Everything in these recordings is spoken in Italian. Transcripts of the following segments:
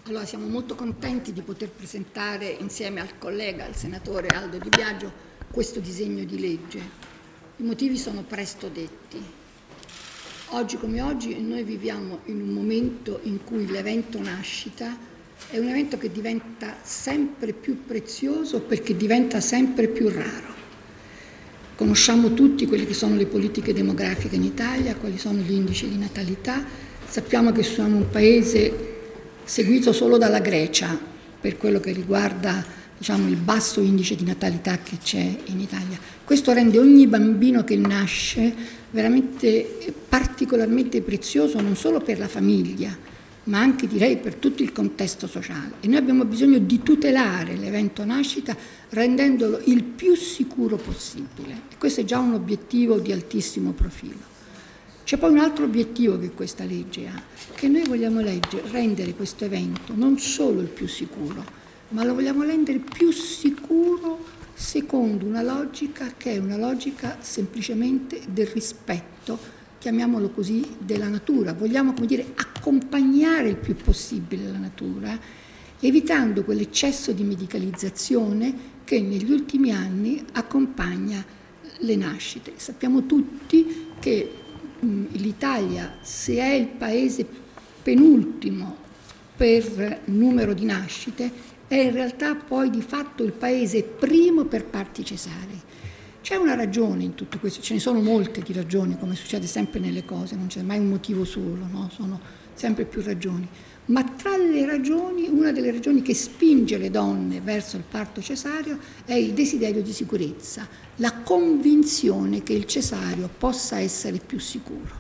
Allora, siamo molto contenti di poter presentare insieme al collega, il senatore Aldo Di Biagio, questo disegno di legge. I motivi sono presto detti. Oggi come oggi noi viviamo in un momento in cui l'evento nascita è un evento che diventa sempre più prezioso perché diventa sempre più raro. Conosciamo tutti quelle che sono le politiche demografiche in Italia, quali sono gli indici di natalità, sappiamo che siamo un paese seguito solo dalla Grecia per quello che riguarda, diciamo, il basso indice di natalità che c'è in Italia. Questo rende ogni bambino che nasce veramente particolarmente prezioso non solo per la famiglia, ma anche direi per tutto il contesto sociale. E noi abbiamo bisogno di tutelare l'evento nascita rendendolo il più sicuro possibile. E questo è già un obiettivo di altissimo profilo. C'è poi un altro obiettivo che questa legge ha, che noi vogliamo rendere questo evento non solo il più sicuro, ma lo vogliamo rendere più sicuro secondo una logica che è una logica semplicemente del rispetto, chiamiamolo così, della natura. Vogliamo, come dire, accompagnare il più possibile la natura, evitando quell'eccesso di medicalizzazione che negli ultimi anni accompagna le nascite. Sappiamo tutti che l'Italia, se è il paese penultimo per numero di nascite, è in realtà poi di fatto il paese primo per parti cesarei. C'è una ragione in tutto questo, ce ne sono molte di ragioni, come succede sempre nelle cose, non c'è mai un motivo solo, no? Sono sempre più ragioni. Ma tra le ragioni, una delle ragioni che spinge le donne verso il parto cesareo è il desiderio di sicurezza, la convinzione che il cesareo possa essere più sicuro.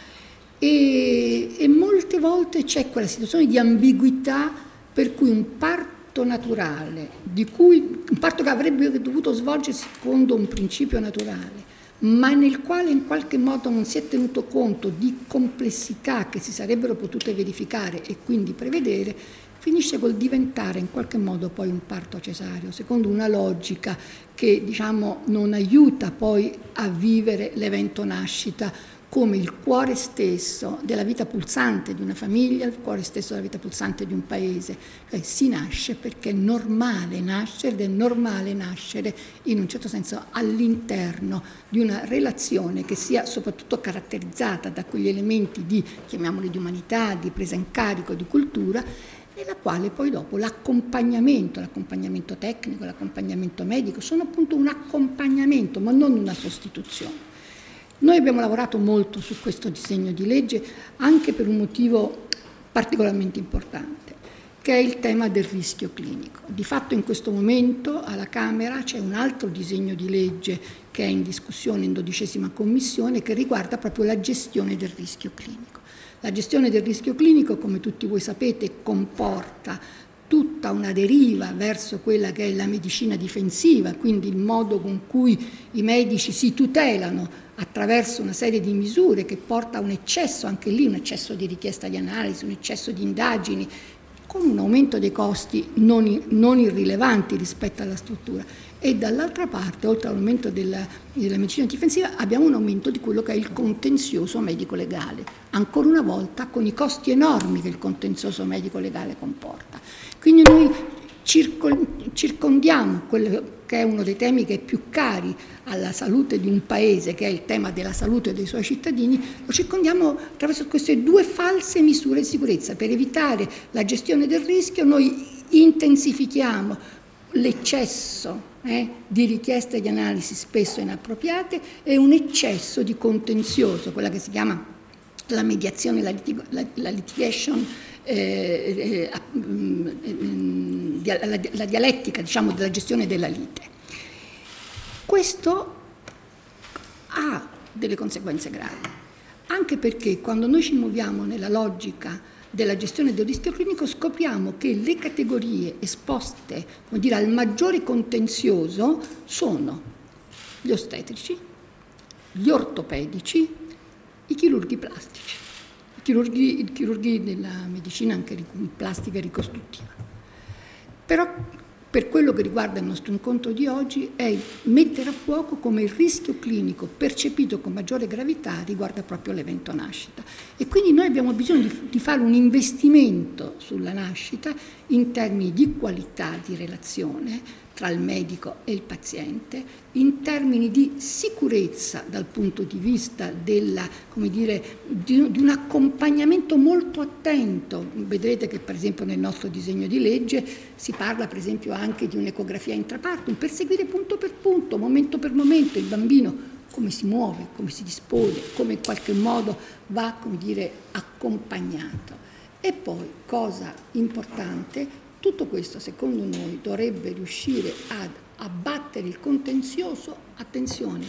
E molte volte c'è quella situazione di ambiguità per cui un parto naturale, un parto che avrebbe dovuto svolgersi secondo un principio naturale, ma nel quale in qualche modo non si è tenuto conto di complessità che si sarebbero potute verificare e quindi prevedere, finisce col diventare in qualche modo poi un parto cesareo, secondo una logica che, diciamo, non aiuta poi a vivere l'evento nascita come il cuore stesso della vita pulsante di una famiglia, il cuore stesso della vita pulsante di un paese. Si nasce perché è normale nascere ed è normale nascere in un certo senso all'interno di una relazione che sia soprattutto caratterizzata da quegli elementi di, chiamiamoli, di umanità, di presa in carico, di cultura, nella quale poi dopo l'accompagnamento tecnico, l'accompagnamento medico sono appunto un accompagnamento ma non una sostituzione. Noi abbiamo lavorato molto su questo disegno di legge anche per un motivo particolarmente importante, che è il tema del rischio clinico. Di fatto in questo momento alla Camera c'è un altro disegno di legge che è in discussione in 12ª Commissione che riguarda proprio la gestione del rischio clinico. La gestione del rischio clinico, come tutti voi sapete, comporta tutta una deriva verso quella che è la medicina difensiva, quindi il modo con cui i medici si tutelano attraverso una serie di misure che porta a un eccesso, anche lì un eccesso di richiesta di analisi, un eccesso di indagini, con un aumento dei costi non irrilevanti rispetto alla struttura. E dall'altra parte, oltre all'aumento della medicina difensiva, abbiamo un aumento di quello che è il contenzioso medico-legale, ancora una volta con i costi enormi che il contenzioso medico-legale comporta. Quindi noi circondiamo quello che è uno dei temi che è più cari alla salute di un paese, che è il tema della salute dei suoi cittadini, lo circondiamo attraverso queste due false misure di sicurezza. Per evitare la gestione del rischio noi intensifichiamo l'eccesso di richieste di analisi spesso inappropriate e un eccesso di contenzioso, quella che si chiama la mediazione, la litigation, la dialettica, diciamo, della gestione della lite. Questo ha delle conseguenze gravi, anche perché quando noi ci muoviamo nella logica della gestione del rischio clinico scopriamo che le categorie esposte, come dire, al maggiore contenzioso sono gli ostetrici, gli ortopedici, i chirurghi plastici, i chirurghi della medicina anche plastica e ricostruttiva. Però per quello che riguarda il nostro incontro di oggi è mettere a fuoco come il rischio clinico percepito con maggiore gravità riguarda proprio l'evento nascita. E quindi noi abbiamo bisogno di fare un investimento sulla nascita in termini di qualità di relazione tra il medico e il paziente, in termini di sicurezza dal punto di vista della, come dire, di un accompagnamento molto attento. Vedrete che per esempio nel nostro disegno di legge si parla per esempio anche di un'ecografia intrapartum per seguire punto per punto, momento per momento il bambino come si muove, come si dispone, come in qualche modo va, come dire, accompagnato. E poi, cosa importante, tutto questo, secondo noi, dovrebbe riuscire ad abbattere il contenzioso, attenzione,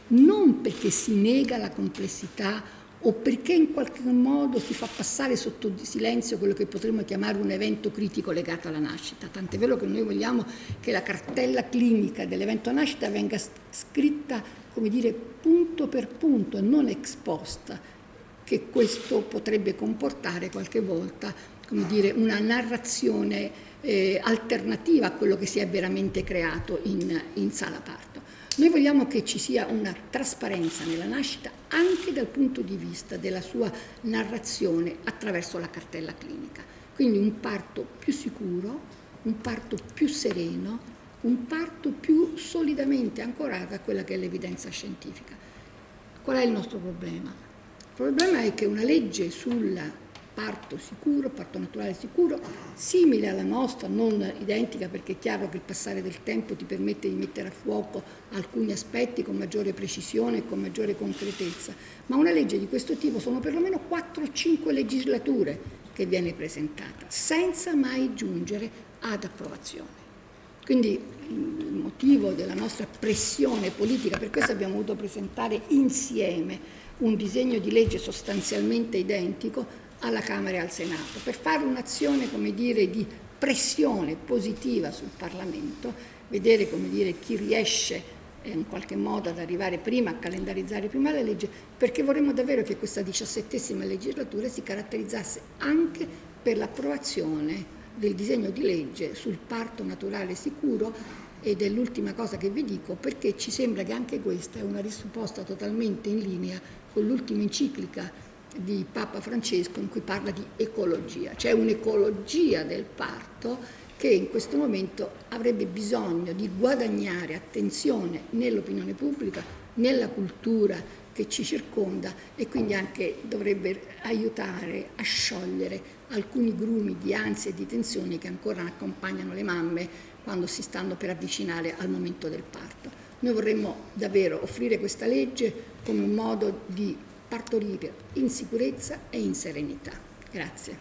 non perché si nega la complessità o perché in qualche modo si fa passare sotto silenzio quello che potremmo chiamare un evento critico legato alla nascita. Tant'è vero che noi vogliamo che la cartella clinica dell'evento nascita venga scritta, come dire, punto per punto e non ex post, che questo potrebbe comportare qualche volta, come dire, una narrazione alternativa a quello che si è veramente creato in sala parto. Noi vogliamo che ci sia una trasparenza nella nascita anche dal punto di vista della sua narrazione attraverso la cartella clinica. Quindi un parto più sicuro, un parto più sereno, un parto più solidamente ancorato a quella che è l'evidenza scientifica. Qual è il nostro problema? Il problema è che una legge sul parto sicuro, parto naturale sicuro, simile alla nostra, non identica perché è chiaro che il passare del tempo ti permette di mettere a fuoco alcuni aspetti con maggiore precisione e con maggiore concretezza, ma una legge di questo tipo sono perlomeno 4-5 legislature che viene presentata, senza mai giungere ad approvazione. Quindi il motivo della nostra pressione politica, per questo abbiamo voluto presentare insieme un disegno di legge sostanzialmente identico alla Camera e al Senato, per fare un'azione, come dire, di pressione positiva sul Parlamento, vedere, come dire, chi riesce in qualche modo ad arrivare prima, a calendarizzare prima la legge, perché vorremmo davvero che questa 17ª legislatura si caratterizzasse anche per l'approvazione del disegno di legge sul parto naturale sicuro. Ed è l'ultima cosa che vi dico, perché ci sembra che anche questa è una risposta totalmente in linea con l'ultima enciclica di Papa Francesco in cui parla di ecologia, cioè un'ecologia del parto che in questo momento avrebbe bisogno di guadagnare attenzione nell'opinione pubblica, nella cultura che ci circonda e quindi anche dovrebbe aiutare a sciogliere alcuni grumi di ansia e di tensione che ancora accompagnano le mamme quando si stanno per avvicinare al momento del parto. Noi vorremmo davvero offrire questa legge come un modo di partorire in sicurezza e in serenità. Grazie.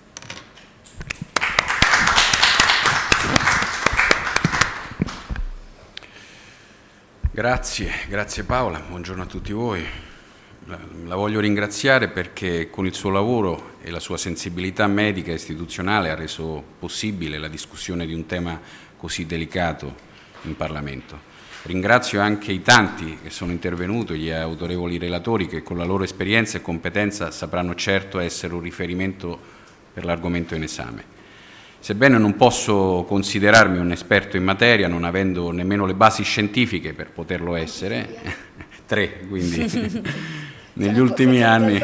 Grazie Paola, buongiorno a tutti voi. La voglio ringraziare perché con il suo lavoro e la sua sensibilità medica e istituzionale ha reso possibile la discussione di un tema così delicato in Parlamento. Ringrazio anche i tanti che sono intervenuti, gli autorevoli relatori che con la loro esperienza e competenza sapranno certo essere un riferimento per l'argomento in esame. Sebbene non posso considerarmi un esperto in materia, non avendo nemmeno le basi scientifiche per poterlo essere, 3, quindi negli ultimi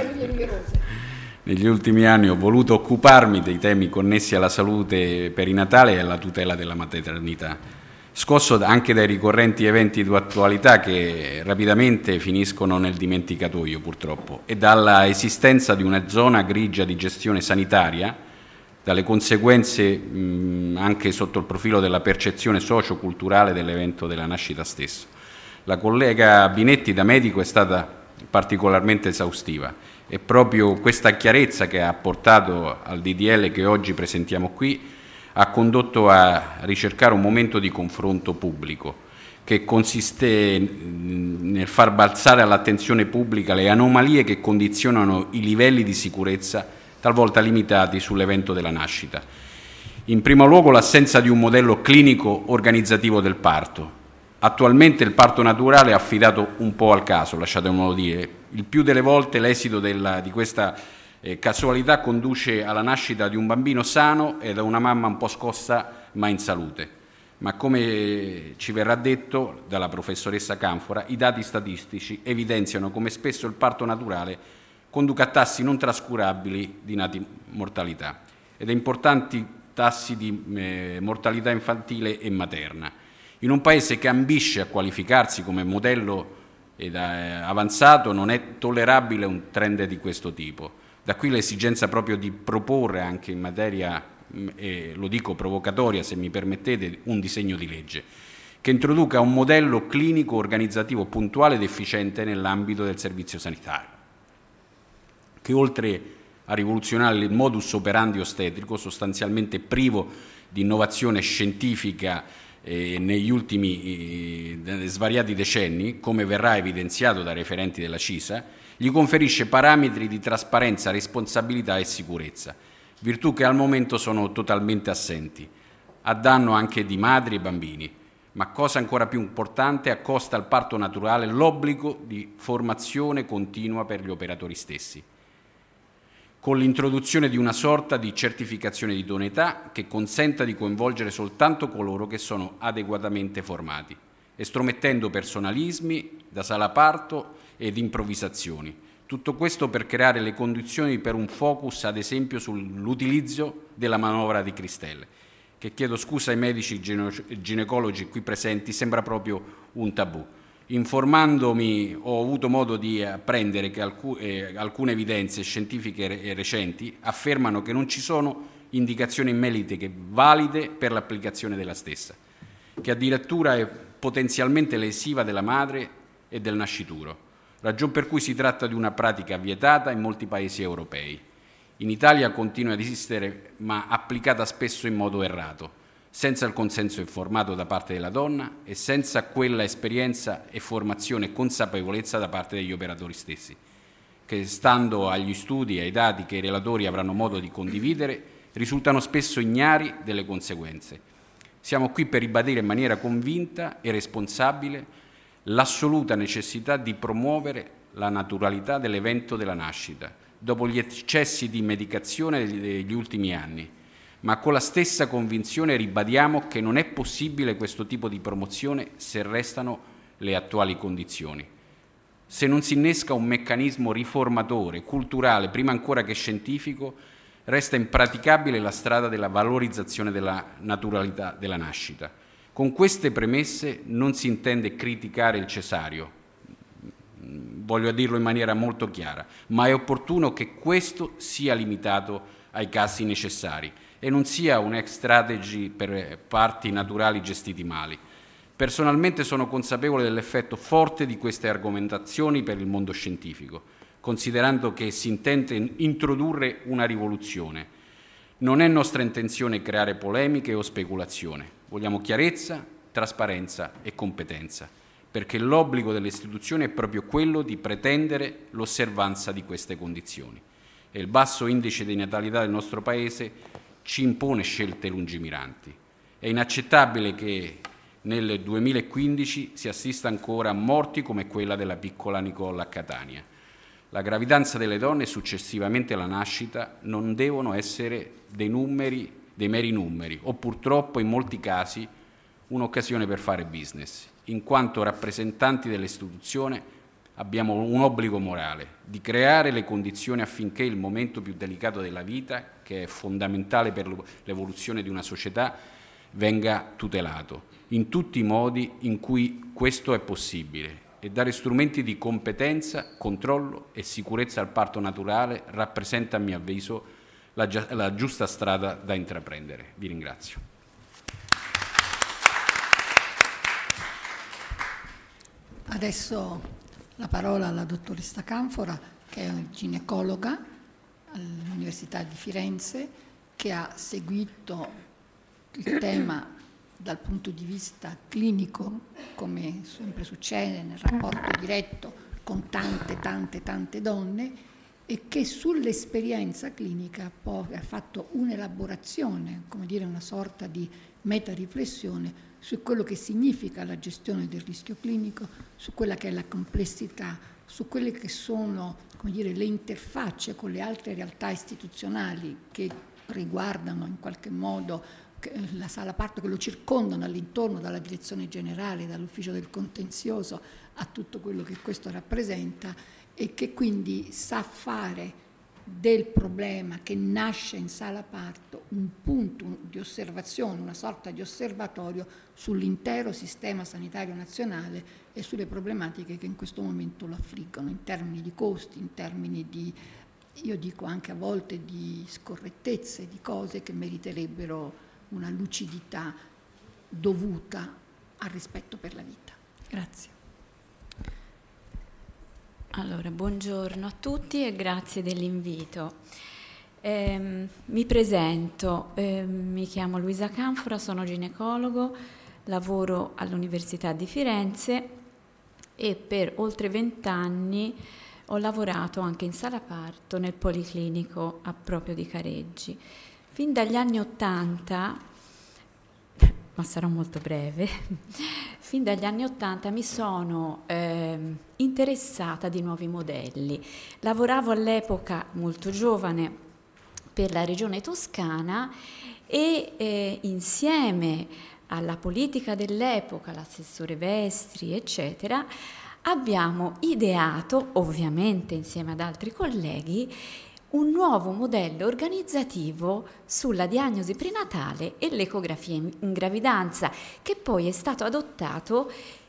anni ho voluto occuparmi dei temi connessi alla salute perinatale e alla tutela della maternità. Scosso anche dai ricorrenti eventi di attualità che rapidamente finiscono nel dimenticatoio purtroppo e dalla esistenza di una zona grigia di gestione sanitaria, dalle conseguenze anche sotto il profilo della percezione socio-culturale dell'evento della nascita stesso. La collega Binetti da medico è stata particolarmente esaustiva e proprio questa chiarezza che ha portato al DDL che oggi presentiamo qui ha condotto a ricercare un momento di confronto pubblico che consiste nel far balzare all'attenzione pubblica le anomalie che condizionano i livelli di sicurezza talvolta limitati sull'evento della nascita. In primo luogo l'assenza di un modello clinico organizzativo del parto. Attualmente il parto naturale è affidato un po' al caso, lasciatemelo dire. Il più delle volte l'esito di questa casualità conduce alla nascita di un bambino sano e da una mamma un po' scossa ma in salute. ma come ci verrà detto dalla professoressa Canfora, i dati statistici evidenziano come spesso il parto naturale conduca a tassi non trascurabili di mortalità ed importanti tassi di mortalità infantile e materna. In un paese che ambisce a qualificarsi come modello avanzato non è tollerabile un trend di questo tipo. Da qui l'esigenza proprio di proporre anche in materia, lo dico provocatoria se mi permettete, un disegno di legge che introduca un modello clinico organizzativo puntuale ed efficiente nell'ambito del servizio sanitario, che oltre a rivoluzionare il modus operandi ostetrico, sostanzialmente privo di innovazione scientifica negli ultimi svariati decenni, come verrà evidenziato dai referenti della CISA, gli conferisce parametri di trasparenza, responsabilità e sicurezza, virtù che al momento sono totalmente assenti, a danno anche di madri e bambini, ma cosa ancora più importante, accosta al parto naturale l'obbligo di formazione continua per gli operatori stessi, con l'introduzione di una sorta di certificazione di idoneità che consenta di coinvolgere soltanto coloro che sono adeguatamente formati, estromettendo personalismi da sala parto ed improvvisazioni. Tutto questo per creare le condizioni per un focus, ad esempio, sull'utilizzo della manovra di Cristelle, che, chiedo scusa ai medici ginecologi qui presenti, sembra proprio un tabù. Informandomi ho avuto modo di apprendere che alcune evidenze scientifiche recenti affermano che non ci sono indicazioni mediche valide per l'applicazione della stessa, che addirittura è potenzialmente lesiva della madre e del nascituro, ragion per cui si tratta di una pratica vietata in molti paesi europei. In Italia continua ad esistere, ma applicata spesso in modo errato, senza il consenso informato da parte della donna e senza quella esperienza e formazione e consapevolezza da parte degli operatori stessi, che, stando agli studi e ai dati che i relatori avranno modo di condividere, risultano spesso ignari delle conseguenze. Siamo qui per ribadire in maniera convinta e responsabile l'assoluta necessità di promuovere la naturalità dell'evento della nascita, dopo gli eccessi di medicazione degli ultimi anni, ma con la stessa convinzione ribadiamo che non è possibile questo tipo di promozione se restano le attuali condizioni. Se non si innesca un meccanismo riformatore, culturale, prima ancora che scientifico, resta impraticabile la strada della valorizzazione della naturalità della nascita. Con queste premesse non si intende criticare il cesareo, voglio dirlo in maniera molto chiara, ma è opportuno che questo sia limitato ai casi necessari e non sia un ex strategy per parti naturali gestiti male. Personalmente sono consapevole dell'effetto forte di queste argomentazioni per il mondo scientifico, considerando che si intende introdurre una rivoluzione. Non è nostra intenzione creare polemiche o speculazione. Vogliamo chiarezza, trasparenza e competenza, perché l'obbligo delle istituzioni è proprio quello di pretendere l'osservanza di queste condizioni. E il basso indice di natalità del nostro Paese ci impone scelte lungimiranti. È inaccettabile che nel 2015 si assista ancora a morti come quella della piccola Nicola a Catania. La gravidanza delle donne e successivamente la nascita non devono essere dei meri numeri o purtroppo in molti casi un'occasione per fare business. In quanto rappresentanti dell'istituzione abbiamo un obbligo morale di creare le condizioni affinché il momento più delicato della vita, che è fondamentale per l'evoluzione di una società, venga tutelato in tutti i modi in cui questo è possibile, e dare strumenti di competenza, controllo e sicurezza al parto naturale rappresenta, a mio avviso, la giusta strada da intraprendere. Vi ringrazio. Adesso la parola alla dottoressa Canfora, che è ginecologa all'Università di Firenze, che ha seguito il tema dal punto di vista clinico, come sempre succede nel rapporto diretto con tante donne, e che sull'esperienza clinica poi ha fatto un'elaborazione, come dire una sorta di meta-riflessione su quello che significa la gestione del rischio clinico, su quella che è la complessità, su quelle che sono, come dire, le interfacce con le altre realtà istituzionali che riguardano in qualche modo la sala parto che lo circondano all'intorno, dalla direzione generale, dall'ufficio del contenzioso a tutto quello che questo rappresenta, e che quindi sa fare del problema che nasce in sala parto un punto di osservazione, una sorta di osservatorio sull'intero sistema sanitario nazionale e sulle problematiche che in questo momento lo affliggono, in termini di costi, in termini di, io dico anche a volte, di scorrettezze, di cose che meriterebbero una lucidità dovuta al rispetto per la vita. Grazie. Allora, buongiorno a tutti e grazie dell'invito. Mi presento, mi chiamo Luisa Canfora, sono ginecologo, lavoro all'Università di Firenze e per oltre 20 anni ho lavorato anche in sala parto nel Policlinico proprio di Careggi. Fin dagli anni '80, ma sarò molto breve, fin dagli anni '80 mi sono interessata di nuovi modelli. Lavoravo all'epoca molto giovane per la Regione Toscana e insieme alla politica dell'epoca, l'assessore Vestri, eccetera, abbiamo ideato, ovviamente insieme ad altri colleghi, un nuovo modello organizzativo sulla diagnosi prenatale e l'ecografia in gravidanza, che poi è stato adottato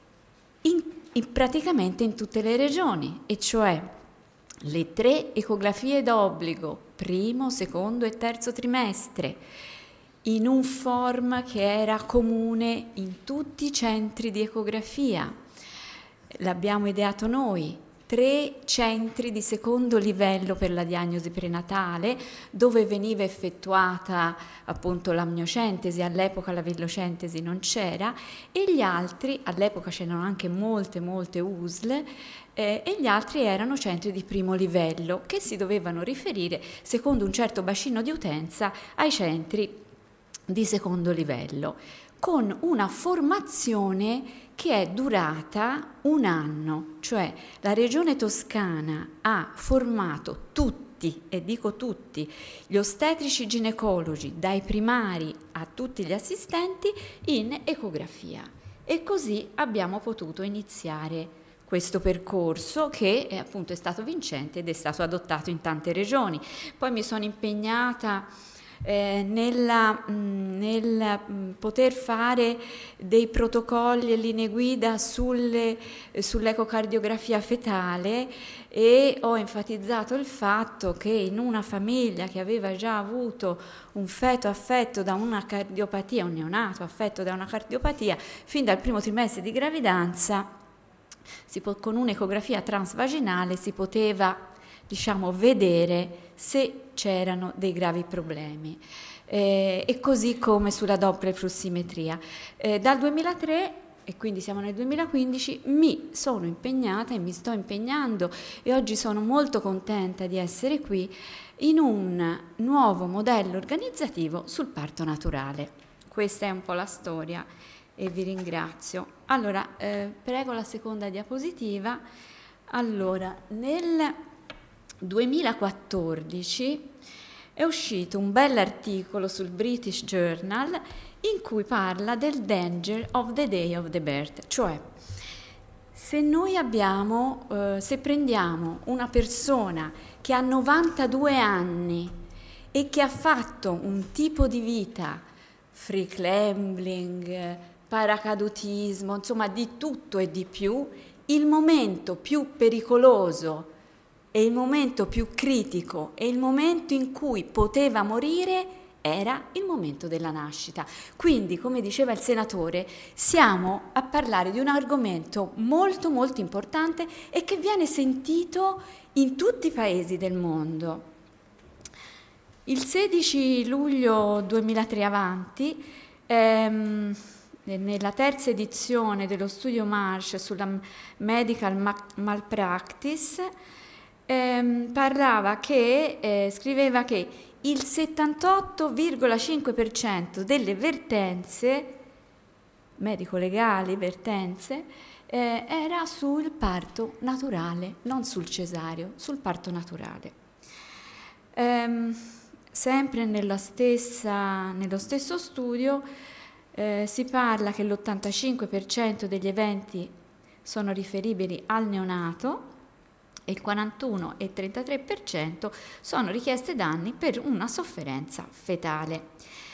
praticamente in tutte le regioni, e cioè le 3 ecografie d'obbligo, primo, secondo e terzo trimestre, in un form che era comune in tutti i centri di ecografia. L'abbiamo ideato noi. 3 centri di secondo livello per la diagnosi prenatale, dove veniva effettuata appunto l'amniocentesi, all'epoca la villocentesi non c'era, e gli altri, all'epoca c'erano anche molte USL, e gli altri erano centri di primo livello che si dovevano riferire secondo un certo bacino di utenza ai centri di secondo livello, con una formazione che è durata 1 anno, cioè la Regione Toscana ha formato tutti, e dico tutti, gli ostetrici ginecologi, dai primari a tutti gli assistenti, in ecografia. E così abbiamo potuto iniziare questo percorso che appunto è stato vincente ed è stato adottato in tante regioni. Poi mi sono impegnata nel poter fare dei protocolli e linee guida sull'ecocardiografia fetale, e ho enfatizzato il fatto che in una famiglia che aveva già avuto un feto affetto da una cardiopatia, un neonato affetto da una cardiopatia, fin dal primo trimestre di gravidanza, con un'ecografia transvaginale si poteva, diciamo, vedere se c'erano dei gravi problemi, e così come sulla Doppler flussimetria. Dal 2003, e quindi siamo nel 2015, mi sono impegnata e mi sto impegnando, e oggi sono molto contenta di essere qui, in un nuovo modello organizzativo sul parto naturale. Questa è un po' la storia e vi ringrazio. Allora, prego la seconda diapositiva. Allora, nel 2014 è uscito un bell'articolo sul British Journal in cui parla del danger of the day of the birth, cioè se noi abbiamo, se prendiamo una persona che ha 92 anni e che ha fatto un tipo di vita, free climbing, paracadutismo, insomma di tutto e di più, il momento più pericoloso e il momento più critico e il momento in cui poteva morire era il momento della nascita. Quindi, come diceva il senatore, siamo a parlare di un argomento molto importante e che viene sentito in tutti i paesi del mondo. Il 16 luglio 2003 avanti, nella terza edizione dello studio Marsh sulla medical malpractice, parlava che, scriveva che il 78,5% delle vertenze medico-legali, era sul parto naturale, non sul cesareo, sul parto naturale. sempre nello stesso studio si parla che l'85% degli eventi sono riferibili al neonato e il 41 e il 33% sono richieste danni per una sofferenza fetale.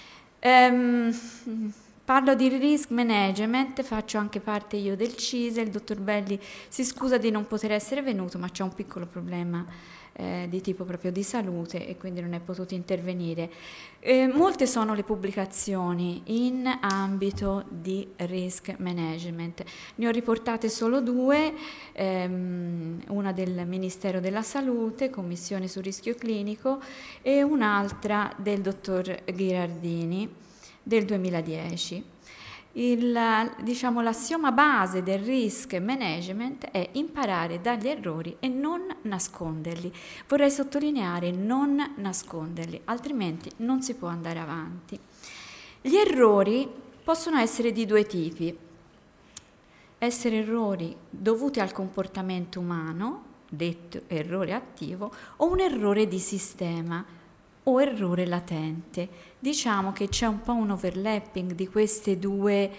Parlo di risk management, faccio anche parte io del CISE, il dottor Belli si scusa di non poter essere venuto, ma c'è un piccolo problema di tipo proprio di salute e quindi non è potuto intervenire. Molte sono le pubblicazioni in ambito di risk management, ne ho riportate solo due, una del Ministero della Salute, Commissione sul rischio clinico, e un'altra del dottor Ghirardini del 2010. L'assioma base del risk management è imparare dagli errori e non nasconderli. Vorrei sottolineare non nasconderli, altrimenti non si può andare avanti. Gli errori possono essere di due tipi: essere errori dovuti al comportamento umano, detto errore attivo, o un errore di sistema o errore latente. Diciamo che c'è un po' un overlapping di questi due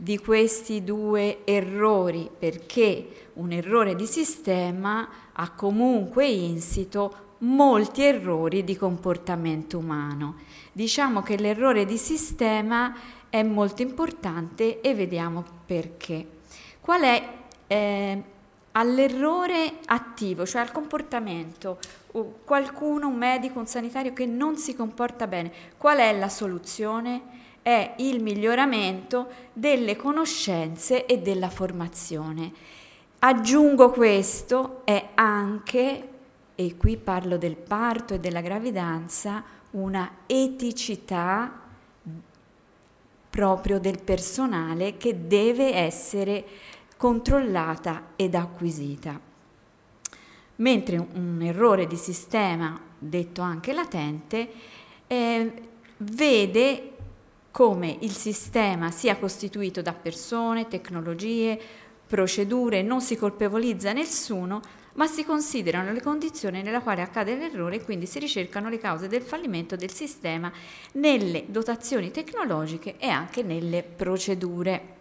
errori, perché un errore di sistema ha comunque insito molti errori di comportamento umano. Diciamo che l'errore di sistema è molto importante e vediamo perché. Qual è all'errore attivo, cioè al comportamento, qualcuno, un medico, un sanitario che non si comporta bene, qual è la soluzione? È il miglioramento delle conoscenze e della formazione. Aggiungo questo, è anche, e qui parlo del parto e della gravidanza, una eticità proprio del personale che deve essere controllata ed acquisita. Mentre un errore di sistema, detto anche latente, vede come il sistema sia costituito da persone, tecnologie, procedure, non si colpevolizza nessuno, ma si considerano le condizioni nella quale accade l'errore e quindi si ricercano le cause del fallimento del sistema nelle dotazioni tecnologiche e anche nelle procedure.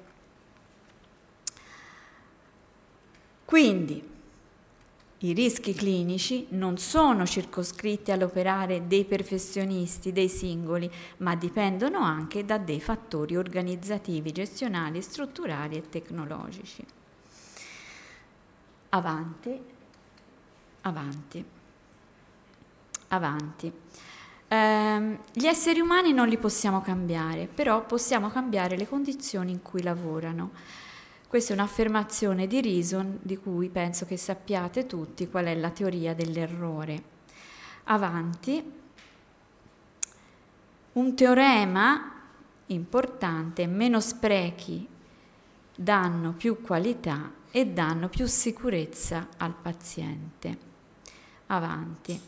Quindi i rischi clinici non sono circoscritti all'operare dei professionisti, dei singoli, ma dipendono anche da dei fattori organizzativi, gestionali, strutturali e tecnologici. Avanti, avanti, avanti. Gli esseri umani non li possiamo cambiare, però possiamo cambiare le condizioni in cui lavorano. Questa è un'affermazione di Reason, di cui penso che sappiate tutti qual è la teoria dell'errore. Avanti. Un teorema importante: meno sprechi danno più qualità e danno più sicurezza al paziente. Avanti.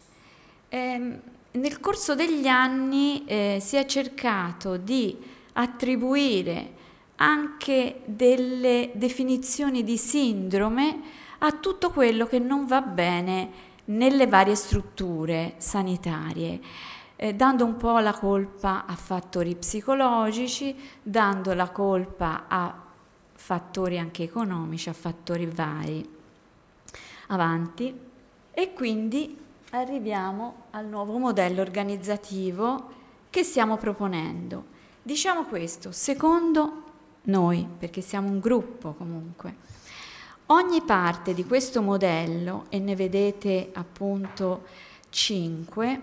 Nel corso degli anni si è cercato di attribuire anche delle definizioni di sindrome a tutto quello che non va bene nelle varie strutture sanitarie, dando un po' la colpa a fattori psicologici, dando la colpa a fattori anche economici, a fattori vari. Avanti. E quindi arriviamo al nuovo modello organizzativo che stiamo proponendo. Diciamo questo: secondo noi, perché siamo un gruppo comunque, ogni parte di questo modello, e ne vedete appunto 5,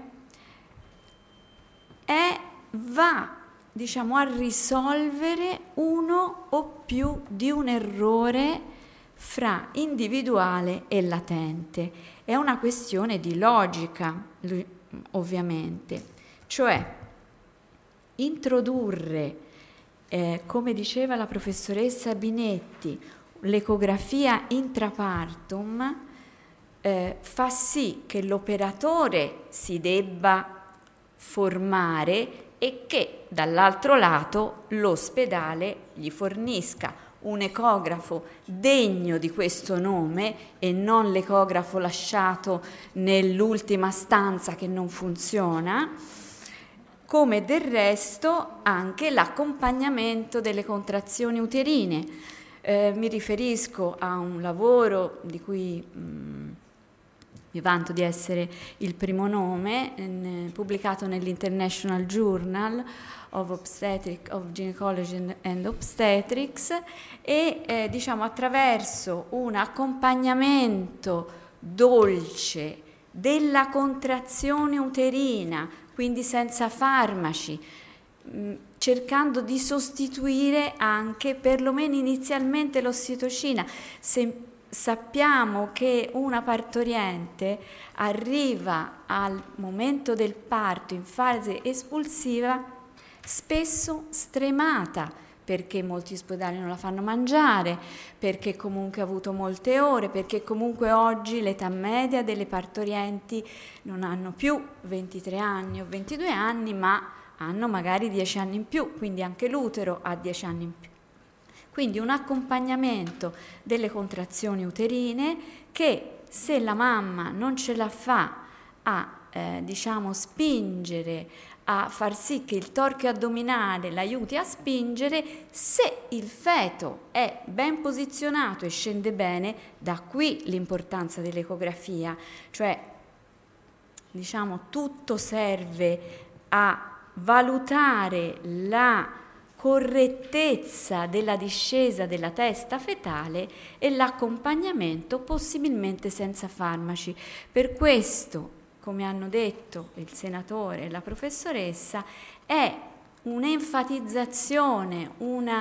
va a risolvere uno o più di un errore fra individuale e latente. È una questione di logica, ovviamente, cioè introdurre, come diceva la professoressa Binetti, l'ecografia intrapartum fa sì che l'operatore si debba formare e che dall'altro lato l'ospedale gli fornisca un ecografo degno di questo nome e non l'ecografo lasciato nell'ultima stanza che non funziona, come del resto anche l'accompagnamento delle contrazioni uterine. Mi riferisco a un lavoro di cui mi vanto di essere il primo nome, pubblicato nell'International Journal of Gynecology and Obstetrics, e diciamo attraverso un accompagnamento dolce della contrazione uterina, quindi senza farmaci, cercando di sostituire anche perlomeno inizialmente l'ossitocina. Se sappiamo che una partoriente arriva al momento del parto in fase espulsiva spesso stremata, perché molti ospedali non la fanno mangiare, perché comunque ha avuto molte ore, perché comunque oggi l'età media delle partorienti non hanno più 23 anni o 22 anni, ma hanno magari 10 anni in più, quindi anche l'utero ha 10 anni in più. Quindi un accompagnamento delle contrazioni uterine che, se la mamma non ce la fa a diciamo spingere, a far sì che il torchio addominale l'aiuti a spingere, se il feto è ben posizionato e scende bene, da qui l'importanza dell'ecografia, cioè diciamo tutto serve a valutare la correttezza della discesa della testa fetale e l'accompagnamento possibilmente senza farmaci. Per questo, come hanno detto il senatore e la professoressa, è un'enfatizzazione,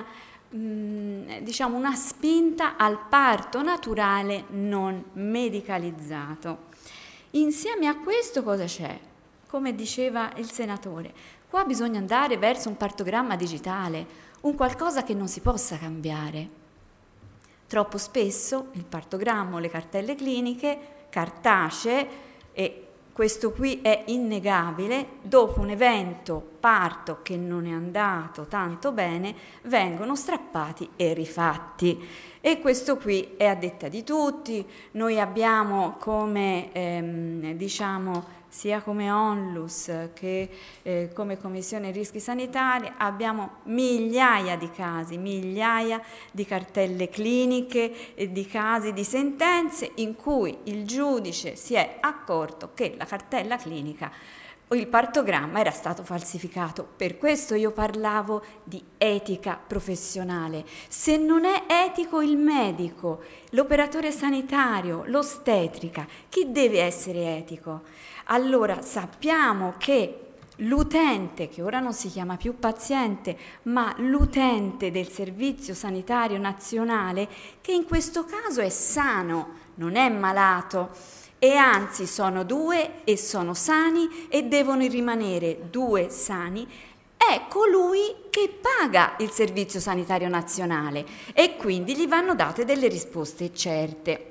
diciamo una spinta al parto naturale non medicalizzato. Insieme a questo cosa c'è? Come diceva il senatore, qua bisogna andare verso un partogramma digitale, un qualcosa che non si possa cambiare. Troppo spesso il partogramma o le cartelle cliniche cartacee, e questo qui è innegabile, dopo un evento parto che non è andato tanto bene, vengono strappati e rifatti. E questo qui è a detta di tutti. Noi abbiamo come, diciamo, sia come Onlus che come Commissione Rischi Sanitari, abbiamo migliaia di casi, migliaia di cartelle cliniche, di casi di sentenze in cui il giudice si è accorto che la cartella clinica o il partogramma era stato falsificato. Per questo io parlavo di etica professionale. Se non è etico il medico, l'operatore sanitario, l'ostetrica, chi deve essere etico? Allora sappiamo che l'utente, che ora non si chiama più paziente, ma l'utente del Servizio Sanitario Nazionale, che in questo caso è sano, non è malato, e anzi sono due e sono sani e devono rimanere due sani, è colui che paga il Servizio Sanitario Nazionale e quindi gli vanno date delle risposte certe.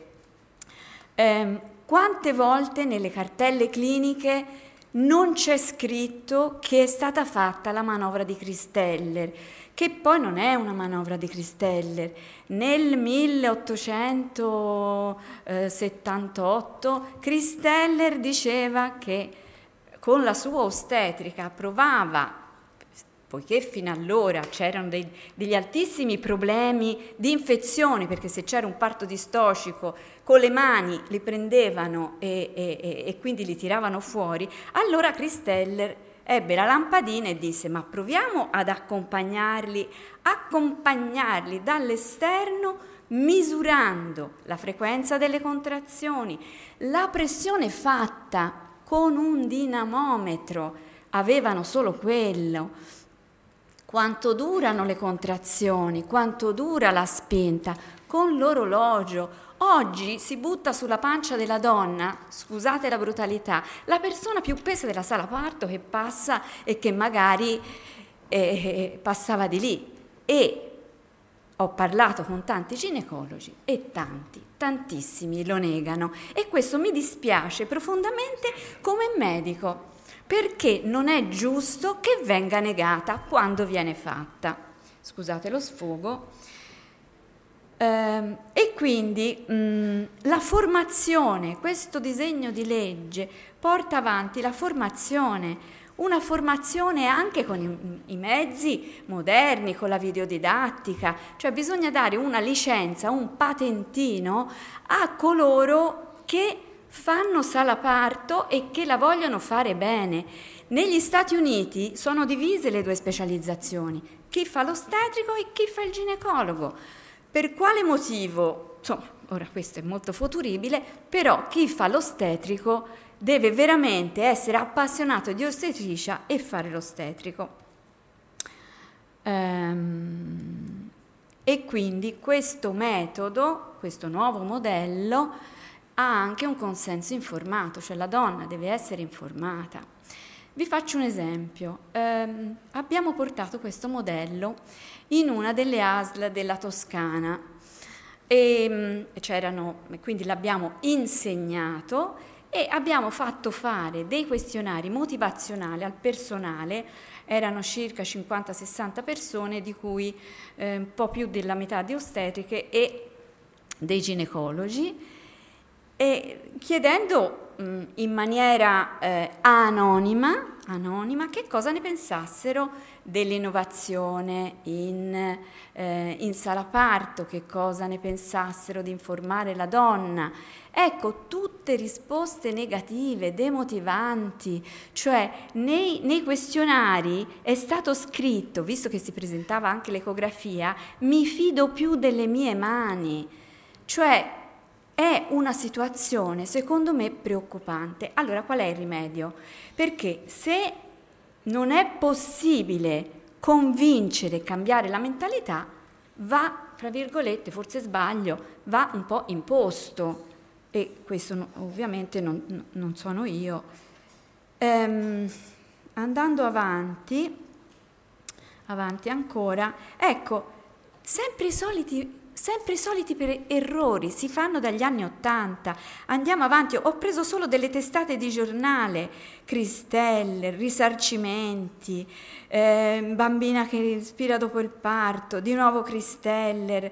Quante volte nelle cartelle cliniche non c'è scritto che è stata fatta la manovra di Christeller, che poi non è una manovra di Christeller. Nel 1878 Christeller diceva che con la sua ostetrica provava, poiché fino allora c'erano degli altissimi problemi di infezioni, perché se c'era un parto distocico con le mani li prendevano e quindi li tiravano fuori, allora Christeller ebbe la lampadina e disse: ma proviamo ad accompagnarli dall'esterno, misurando la frequenza delle contrazioni, la pressione fatta con un dinamometro, avevano solo quello, quanto durano le contrazioni, quanto dura la spinta, con l'orologio. Oggi si butta sulla pancia della donna, scusate la brutalità, la persona più pesa della sala parto che passa e che magari passava di lì. E ho parlato con tanti ginecologi e tantissimi lo negano, e questo mi dispiace profondamente come medico, perché non è giusto che venga negata quando viene fatta. Scusate lo sfogo. E quindi la formazione, questo disegno di legge porta avanti la formazione, una formazione anche con i mezzi moderni, con la videodidattica, cioè bisogna dare una licenza, un patentino a coloro che fanno sala parto e che la vogliono fare bene. Negli Stati Uniti sono divise le due specializzazioni, chi fa l'ostetrico e chi fa il ginecologo. Per quale motivo? Insomma, ora questo è molto futuribile, però chi fa l'ostetrico deve veramente essere appassionato di ostetricia e fare l'ostetrico. E quindi questo metodo, questo nuovo modello, ha anche un consenso informato, cioè la donna deve essere informata. Vi faccio un esempio. Abbiamo portato questo modello in una delle ASL della Toscana e quindi l'abbiamo insegnato e abbiamo fatto fare dei questionari motivazionali al personale. Erano circa 50-60 persone, di cui un po' più della metà di ostetriche e dei ginecologi, e chiedendo in maniera anonima che cosa ne pensassero dell'innovazione in sala parto, che cosa ne pensassero di informare la donna. Ecco, tutte risposte negative, demotivanti, cioè nei questionari è stato scritto, visto che si presentava anche l'ecografia, mi fido più delle mie mani, cioè è una situazione, secondo me, preoccupante. Allora, qual è il rimedio? Perché se non è possibile convincere e cambiare la mentalità, va, fra virgolette, forse sbaglio, va un po' imposto. E questo ovviamente non sono io. Andando avanti ancora, ecco, sempre i soliti errori si fanno dagli anni '80. Andiamo avanti, ho preso solo delle testate di giornale: Cristeller, risarcimenti, bambina che respira dopo il parto, di nuovo Cristeller,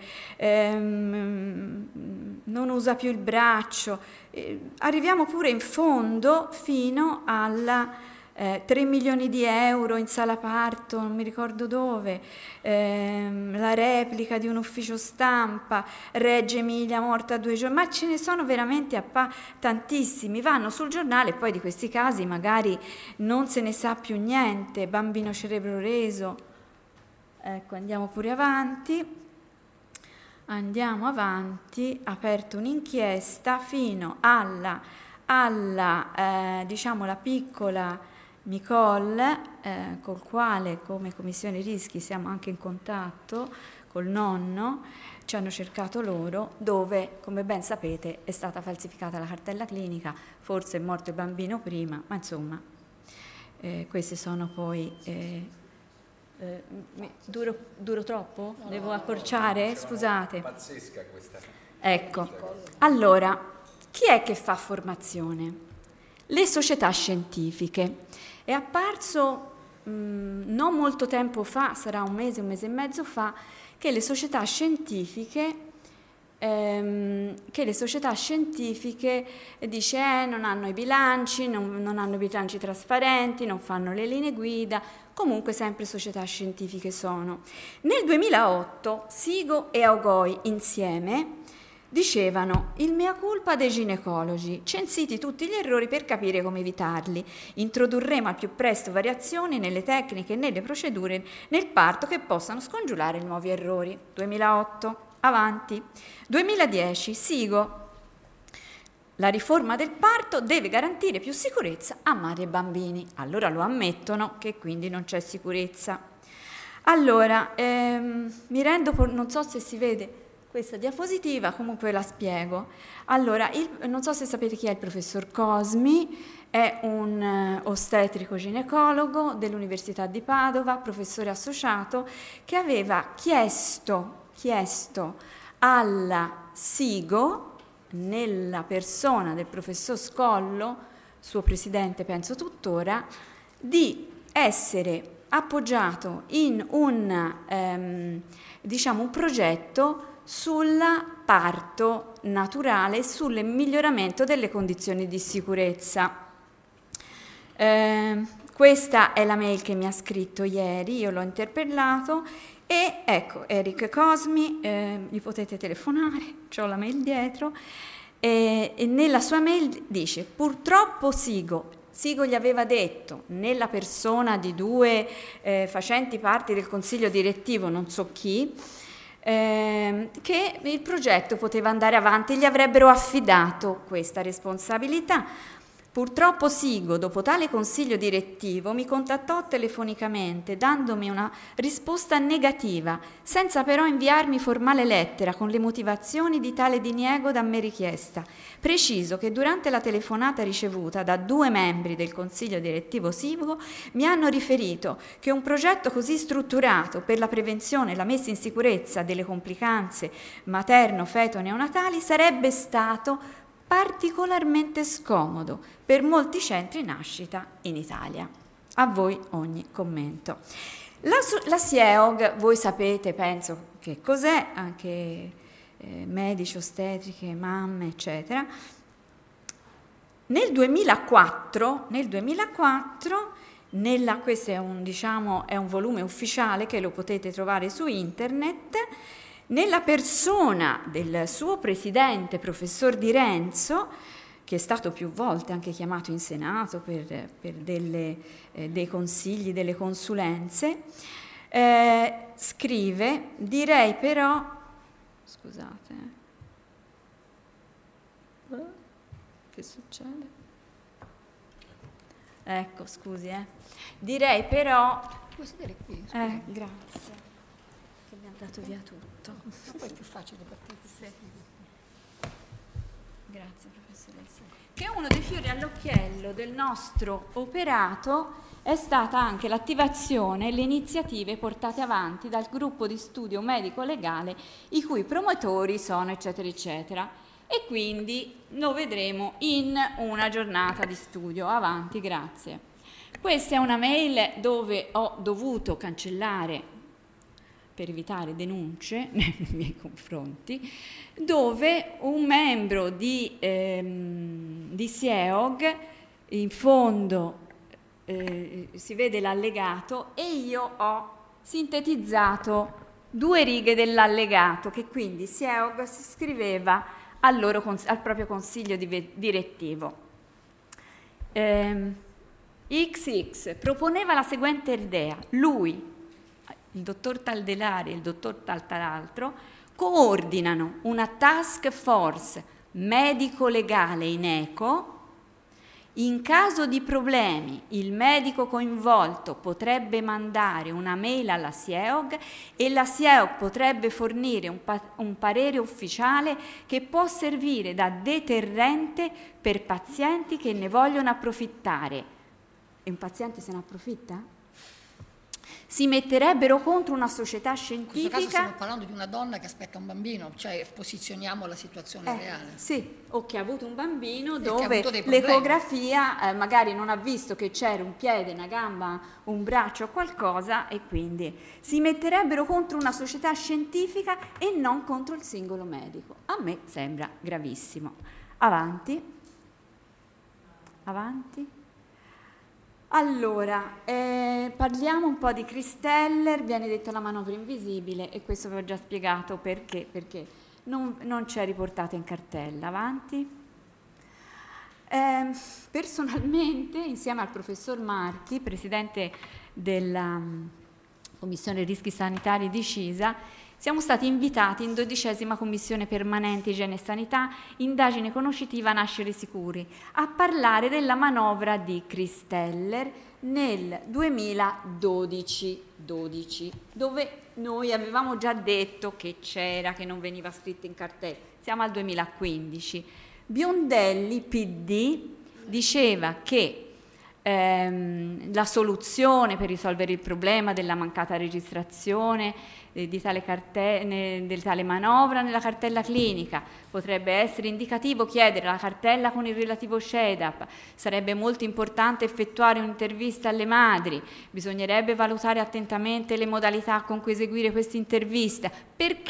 non usa più il braccio, arriviamo pure in fondo fino alla 3 milioni di euro in sala parto, non mi ricordo dove, la replica di un ufficio stampa, Reggio Emilia morta 2 giorni, ma ce ne sono veramente tantissimi, vanno sul giornale e poi di questi casi magari non se ne sa più niente, bambino cerebro reso. Ecco, andiamo avanti, aperto un'inchiesta fino alla diciamo la piccola Nicole, col quale come commissione rischi siamo anche in contatto, col nonno, ci hanno cercato loro, dove, come ben sapete, è stata falsificata la cartella clinica, forse è morto il bambino prima, ma insomma, queste sono poi... duro troppo? Devo accorciare? Scusate. Pazzesca questa. Ecco, allora, chi è che fa formazione? Le società scientifiche. È apparso non molto tempo fa, sarà un mese e mezzo fa, che le società scientifiche dice non hanno i bilanci, non hanno i bilanci trasparenti, non fanno le linee guida, comunque sempre società scientifiche sono. Nel 2008 Sigo e Augoi insieme dicevano: il mea culpa dei ginecologi, censiti tutti gli errori per capire come evitarli, introdurremo al più presto variazioni nelle tecniche e nelle procedure nel parto che possano scongiurare i nuovi errori. 2008, avanti. 2010, Sigo: la riforma del parto deve garantire più sicurezza a madri e bambini. Allora lo ammettono che quindi non c'è sicurezza. Allora, mi rendo non so se si vede questa diapositiva, comunque la spiego. Allora, non so se sapete chi è il professor Cosmi, è un ostetrico ginecologo dell'Università di Padova, professore associato, che aveva chiesto alla Sigo, nella persona del professor Scollo, suo presidente penso tuttora, di essere appoggiato in un progetto sul parto naturale e sul miglioramento delle condizioni di sicurezza. Questa è la mail che mi ha scritto ieri, io l'ho interpellato e ecco, Eric Cosmi, gli potete telefonare, c'ho la mail dietro, e nella sua mail dice: purtroppo Sigo gli aveva detto, nella persona di due facenti parte del consiglio direttivo, non so chi, che il progetto poteva andare avanti, gli avrebbero affidato questa responsabilità. Purtroppo Sigo, dopo tale consiglio direttivo, mi contattò telefonicamente dandomi una risposta negativa, senza però inviarmi formale lettera con le motivazioni di tale diniego da me richiesta. Preciso che durante la telefonata ricevuta da 2 membri del consiglio direttivo Sigo mi hanno riferito che un progetto così strutturato per la prevenzione e la messa in sicurezza delle complicanze materno-feto-neonatali sarebbe stato particolarmente scomodo per molti centri nascita in Italia. A voi ogni commento. La SIEOG, voi sapete, penso che cos'è, anche medici, ostetriche, mamme, eccetera. Nel 2004 questo è un volume ufficiale che lo potete trovare su internet. Nella persona del suo presidente, professor Di Renzo, che è stato più volte anche chiamato in Senato per dei consigli, delle consulenze, scrive: direi però, scusate, che succede? Ecco, scusi, direi però, puoi sedere qui, grazie, che mi ha dato via tutto. Ma poi è più facile per te. Sì. Grazie professoressa. Che uno dei fiori all'occhiello del nostro operato è stata anche l'attivazione e le iniziative portate avanti dal gruppo di studio medico-legale, i cui promotori sono eccetera eccetera, e quindi lo vedremo in una giornata di studio. Avanti, grazie. Questa è una mail dove ho dovuto cancellare, per evitare denunce nei miei confronti, dove un membro di SIEOG, in fondo si vede l'allegato, e io ho sintetizzato 2 righe dell'allegato, che quindi SIEOG si scriveva al proprio consiglio direttivo. XX proponeva la seguente idea: lui, il dottor Taldelari e il dottor Taltalaltro coordinano una task force medico-legale in eco. In caso di problemi, il medico coinvolto potrebbe mandare una mail alla SIEOG e la SIEOG potrebbe fornire un parere ufficiale che può servire da deterrente per pazienti che ne vogliono approfittare. E un paziente se ne approfitta? Si metterebbero contro una società scientifica. In questo caso stiamo parlando di una donna che aspetta un bambino, cioè posizioniamo la situazione reale. Sì, o che ha avuto un bambino dove l'ecografia magari non ha visto che c'era un piede, una gamba, un braccio o qualcosa, e quindi si metterebbero contro una società scientifica e non contro il singolo medico. A me sembra gravissimo. Avanti. Avanti. Allora, parliamo un po' di Christeller. Viene detta la manovra invisibile, e questo vi ho già spiegato perché non c'è riportata in cartella. Avanti. Personalmente, insieme al professor Marchi, presidente della Commissione Rischi Sanitari di CISA, siamo stati invitati in 12ª Commissione Permanente Igiene e Sanità, indagine conoscitiva Nascere Sicuri, a parlare della manovra di Christeller nel 2012, dove noi avevamo già detto che c'era, che non veniva scritto in cartella. Siamo al 2015. Biondelli, PD, diceva che la soluzione per risolvere il problema della mancata registrazione di tale manovra nella cartella clinica potrebbe essere indicativo chiedere la cartella con il relativo SCEDAP, sarebbe molto importante effettuare un'intervista alle madri, bisognerebbe valutare attentamente le modalità con cui eseguire questa intervista. Perché?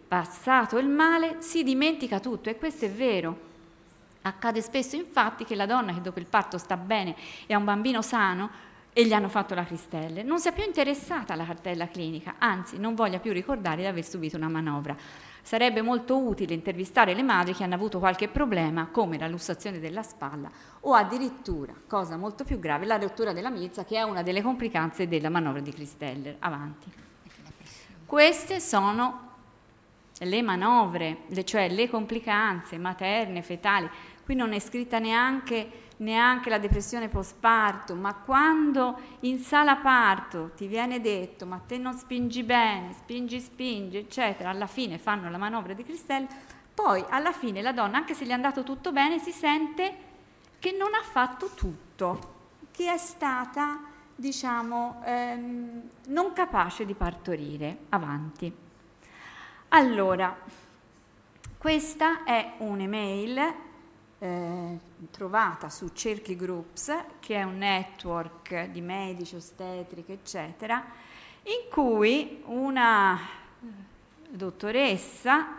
passato il male, si dimentica tutto, e questo è vero. Accade spesso infatti che la donna che dopo il parto sta bene e ha un bambino sano e gli hanno fatto la Christeller, non sia più interessata alla cartella clinica, anzi non voglia più ricordare di aver subito una manovra. Sarebbe molto utile intervistare le madri che hanno avuto qualche problema, come la lussazione della spalla o addirittura, cosa molto più grave, la rottura della milza, che è una delle complicanze della manovra di Christeller. Avanti. Queste sono le manovre, cioè le complicanze materne, fetali. Qui non è scritta neanche la depressione postparto, ma quando in sala parto ti viene detto ma te non spingi bene, spingi, eccetera, alla fine fanno la manovra di Christeller, poi alla fine la donna, anche se gli è andato tutto bene, si sente che non ha fatto tutto, che è stata, diciamo, non capace di partorire. Avanti. Allora, questa è un'email trovata su Cerchi Groups, che è un network di medici, ostetriche, eccetera, in cui una dottoressa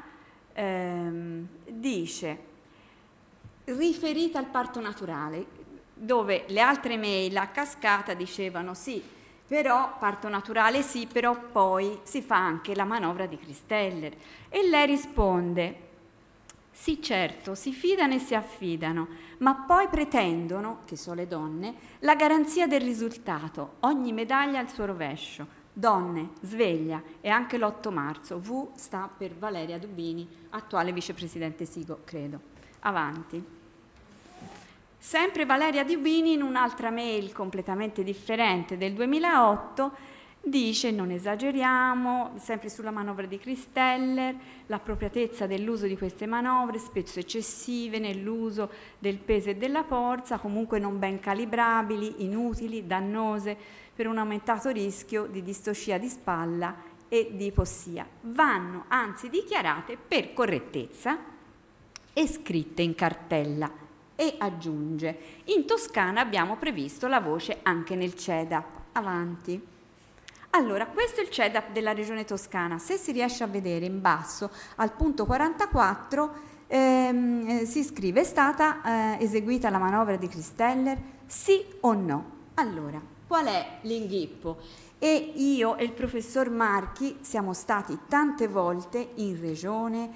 dice, riferita al parto naturale, dove le altre mail a cascata dicevano sì, però parto naturale sì, però poi si fa anche la manovra di Christeller, e lei risponde: sì, certo, si fidano e si affidano, ma poi pretendono, che sono le donne, la garanzia del risultato. Ogni medaglia ha il suo rovescio. Donne, sveglia, e anche l'8 marzo. V sta per Valeria Dubini, attuale vicepresidente Sigo, credo. Avanti. Sempre Valeria Dubini, in un'altra mail completamente differente del 2008, dice, non esageriamo, sempre sulla manovra di Christeller, l'appropriatezza dell'uso di queste manovre, spesso eccessive nell'uso del peso e della forza, comunque non ben calibrabili, inutili, dannose, per un aumentato rischio di distocia di spalla e di ipossia. Vanno anzi dichiarate per correttezza e scritte in cartella. E aggiunge, in Toscana abbiamo previsto la voce anche nel CEDAP. Avanti. Allora, questo è il CEDAP della regione Toscana. Se si riesce a vedere in basso, al punto 44, si scrive: è stata eseguita la manovra di Christeller? Sì o no? Allora, qual è l'inghippo? E io e il professor Marchi siamo stati tante volte in regione,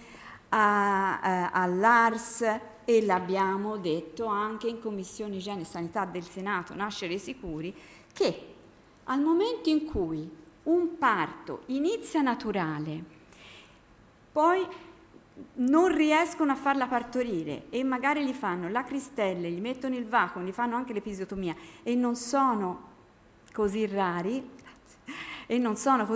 all'ARS, e l'abbiamo detto anche in Commissione Igiene e Sanità del Senato, Nascere Sicuri, che al momento in cui un parto inizia naturale, poi non riescono a farla partorire e magari gli fanno la Christeller, gli mettono il vacuum, gli fanno anche l'episiotomia e non sono così rari, il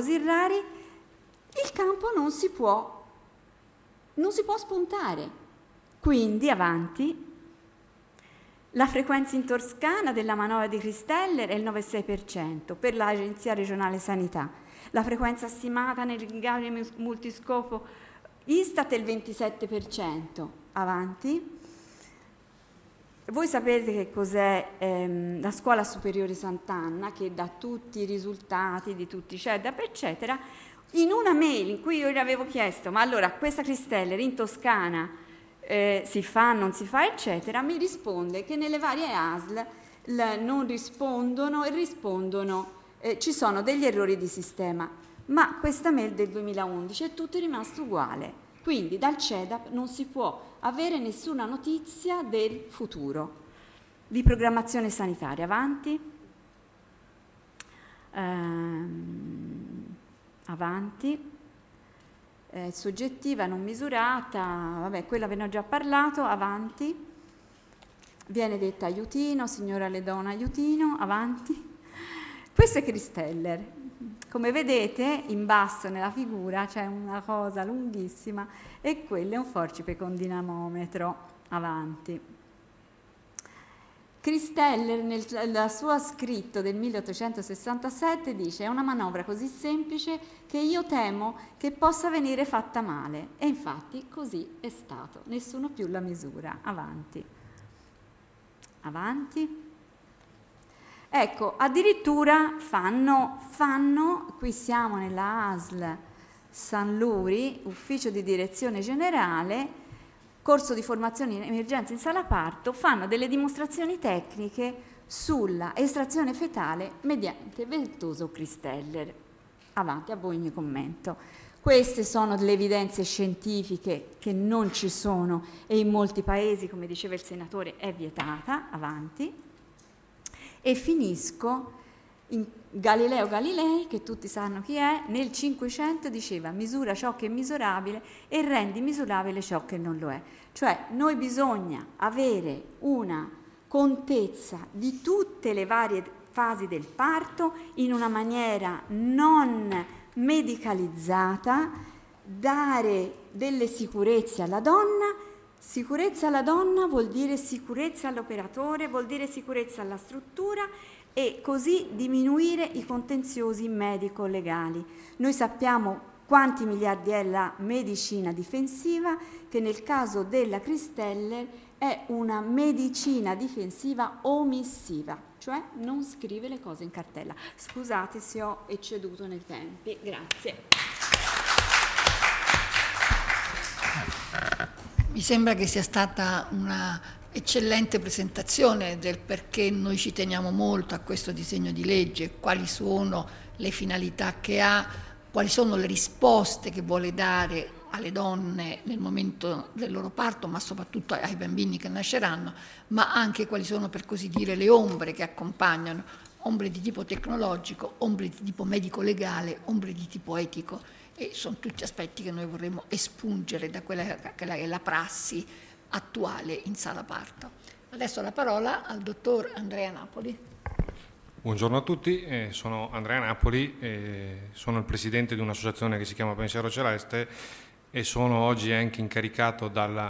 campo non si può spuntare. Quindi, avanti, la frequenza in Toscana della manovra di Christeller è il 9,6% per l'Agenzia Regionale Sanità. La frequenza stimata nel linguaggio multiscopo Istat è il 27%. Avanti. Voi sapete che cos'è la Scuola Superiore Sant'Anna, che dà tutti i risultati di tutti i CEDAP, eccetera. In una mail in cui io gli avevo chiesto, ma allora questa Christeller in Toscana si fa, non si fa, eccetera, mi risponde che nelle varie ASL non rispondono e ci sono degli errori di sistema, ma questa mail del 2011 è tutto rimasto uguale, quindi dal CEDAP non si può avere nessuna notizia del futuro di programmazione sanitaria. Avanti. Avanti. Soggettiva non misurata, vabbè, quella ve ne ho già parlato. Avanti. Viene detta aiutino, signora le do un aiutino. Avanti. Questo è Christeller. Come vedete in basso nella figura c'è una cosa lunghissima e quello è un forcipe con dinamometro. Avanti. Christeller nel suo scritto del 1867 dice: è una manovra così semplice che io temo che possa venire fatta male, e infatti così è stato, nessuno più la misura. Avanti. Avanti. Ecco, addirittura fanno, qui siamo nella ASL San Luri, ufficio di direzione generale, corso di formazione in emergenza in sala parto, fanno delle dimostrazioni tecniche sulla estrazione fetale mediante ventoso Christeller. Avanti, a voi il mio commento. Queste sono delle evidenze scientifiche che non ci sono e in molti paesi, come diceva il senatore, è vietata. Avanti. E finisco in Galileo Galilei, che tutti sanno chi è, nel 500 diceva: misura ciò che è misurabile e rendi misurabile ciò che non lo è. Cioè noi bisogna avere una contezza di tutte le varie fasi del parto in una maniera non medicalizzata, dare delle sicurezze alla donna. Sicurezza alla donna vuol dire sicurezza all'operatore, vuol dire sicurezza alla struttura, e così diminuire i contenziosi medico-legali. Noi sappiamo quanti miliardi è la medicina difensiva, che nel caso della Christeller è una medicina difensiva omissiva, cioè non scrive le cose in cartella. Scusate se ho ecceduto nei tempi, grazie. Mi sembra che sia stata una eccellente presentazione del perché noi ci teniamo molto a questo disegno di legge, quali sono le finalità che ha, quali sono le risposte che vuole dare alle donne nel momento del loro parto, ma soprattutto ai bambini che nasceranno, ma anche quali sono, per così dire, le ombre che accompagnano, ombre di tipo tecnologico, ombre di tipo medico-legale, ombre di tipo etico, e sono tutti aspetti che noi vorremmo espungere da quella che è la prassi attuale in sala parto. Adesso la parola al dottor Andrea Napoli. Buongiorno a tutti, sono Andrea Napoli, sono il presidente di un'associazione che si chiama Pensiero Celeste e sono oggi anche incaricato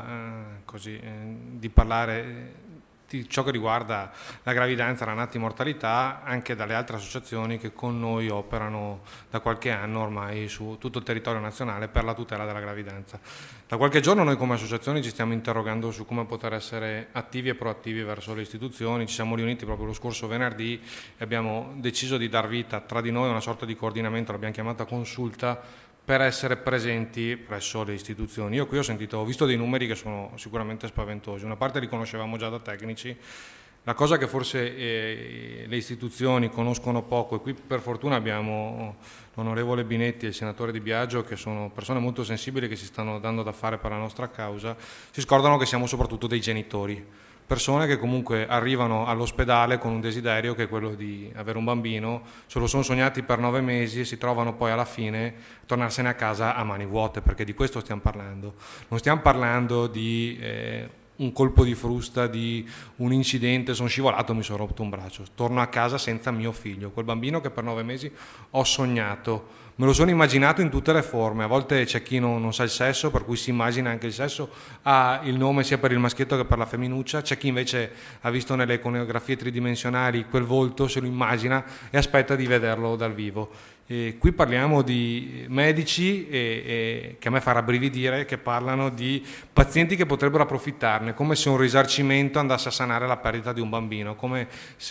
di parlare di ciò che riguarda la gravidanza, la natimortalità, anche dalle altre associazioni che con noi operano da qualche anno ormai su tutto il territorio nazionale per la tutela della gravidanza. Da qualche giorno noi come associazioni ci stiamo interrogando su come poter essere attivi e proattivi verso le istituzioni. Ci siamo riuniti proprio lo scorso venerdì e abbiamo deciso di dar vita tra di noi a una sorta di coordinamento, l'abbiamo chiamata consulta, per essere presenti presso le istituzioni. Io qui ho visto dei numeri che sono sicuramente spaventosi. Una parte li conoscevamo già da tecnici, la cosa che forse le istituzioni conoscono poco, e qui per fortuna abbiamo l'onorevole Binetti e il senatore Di Biagio, che sono persone molto sensibili che si stanno dando da fare per la nostra causa, si scordano che siamo soprattutto dei genitori. Persone che comunque arrivano all'ospedale con un desiderio che è quello di avere un bambino, se lo sono sognati per 9 mesi e si trovano poi alla fine a tornarsene a casa a mani vuote, perché di questo stiamo parlando. Non stiamo parlando di un colpo di frusta, di un incidente, sono scivolato, mi sono rotto un braccio, torno a casa senza mio figlio, quel bambino che per 9 mesi ho sognato. Me lo sono immaginato in tutte le forme, a volte c'è chi non sa il sesso, per cui si immagina anche il sesso, ha il nome sia per il maschietto che per la femminuccia, c'è chi invece ha visto nelle iconografie tridimensionali quel volto, se lo immagina e aspetta di vederlo dal vivo. E qui parliamo di medici che a me fa rabbrividire, che parlano di pazienti che potrebbero approfittarne, come se un risarcimento andasse a sanare la perdita di un bambino, come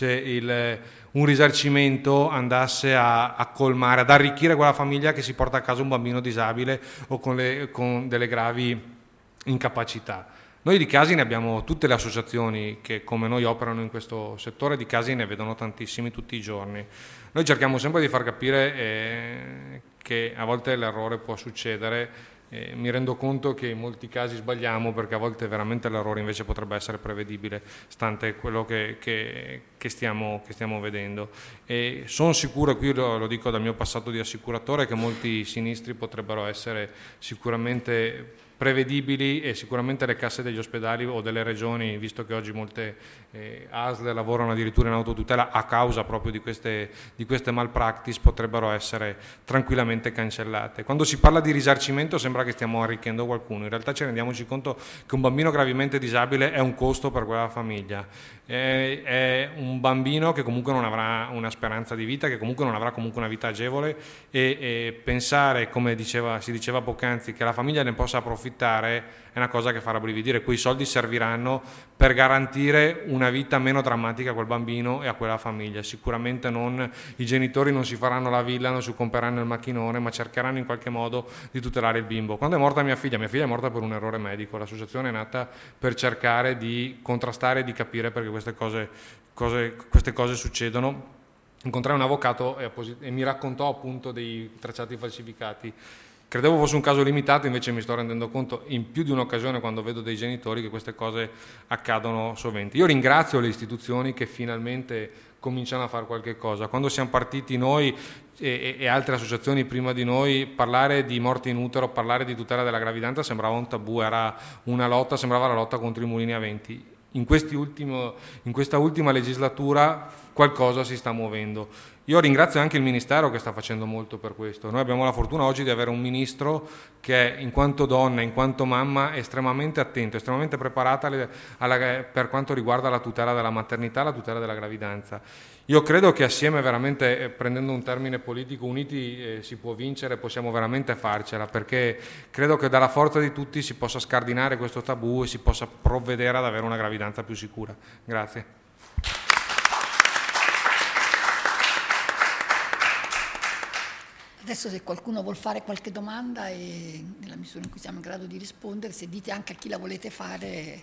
se un risarcimento andasse a colmare, ad arricchire quella famiglia che si porta a casa un bambino disabile o con delle gravi incapacità. Noi di casi ne abbiamo, tutte le associazioni che come noi operano in questo settore di casi ne vedono tantissimi tutti i giorni. Noi cerchiamo sempre di far capire che a volte l'errore può succedere. Mi rendo conto che in molti casi sbagliamo, perché a volte veramente l'errore invece potrebbe essere prevedibile, stante quello che stiamo vedendo. E sono sicuro, e qui lo dico dal mio passato di assicuratore, che molti sinistri potrebbero essere sicuramente prevedibili, e sicuramente le casse degli ospedali o delle regioni, visto che oggi molte ASL lavorano addirittura in autotutela a causa proprio di queste malpractice, potrebbero essere tranquillamente cancellate. Quando si parla di risarcimento sembra che stiamo arricchendo qualcuno, in realtà ci rendiamoci conto che un bambino gravemente disabile è un costo per quella famiglia, è un bambino che comunque non avrà una speranza di vita, che comunque non avrà comunque una vita agevole, e pensare, come si diceva poc'anzi, che la famiglia ne possa approfittare approfittare è una cosa che fa rabbrividire. Quei soldi serviranno per garantire una vita meno drammatica a quel bambino e a quella famiglia. Sicuramente i genitori non si faranno la villa, non si compreranno il macchinone, ma cercheranno in qualche modo di tutelare il bimbo. Quando è morta mia figlia è morta per un errore medico. L'associazione è nata per cercare di contrastare e di capire perché queste cose succedono. Incontrai un avvocato e mi raccontò appunto dei tracciati falsificati. Credevo fosse un caso limitato, invece mi sto rendendo conto in più di un'occasione, quando vedo dei genitori, che queste cose accadono sovente. Io ringrazio le istituzioni che finalmente cominciano a fare qualche cosa. Quando siamo partiti noi e altre associazioni prima di noi, parlare di morte in utero, parlare di tutela della gravidanza sembrava un tabù, era una lotta, sembrava la lotta contro i mulini a venti. In questa ultima legislatura qualcosa si sta muovendo. Io ringrazio anche il Ministero che sta facendo molto per questo. Noi abbiamo la fortuna oggi di avere un Ministro che, in quanto donna, in quanto mamma, è estremamente attento, estremamente preparata per quanto riguarda la tutela della maternità, la tutela della gravidanza. Io credo che assieme, veramente, prendendo un termine politico, uniti si può vincere, possiamo veramente farcela, perché credo che dalla forza di tutti si possa scardinare questo tabù e si possa provvedere ad avere una gravidanza più sicura. Grazie. Adesso, se qualcuno vuol fare qualche domanda, e nella misura in cui siamo in grado di rispondere, se dite anche a chi la volete fare.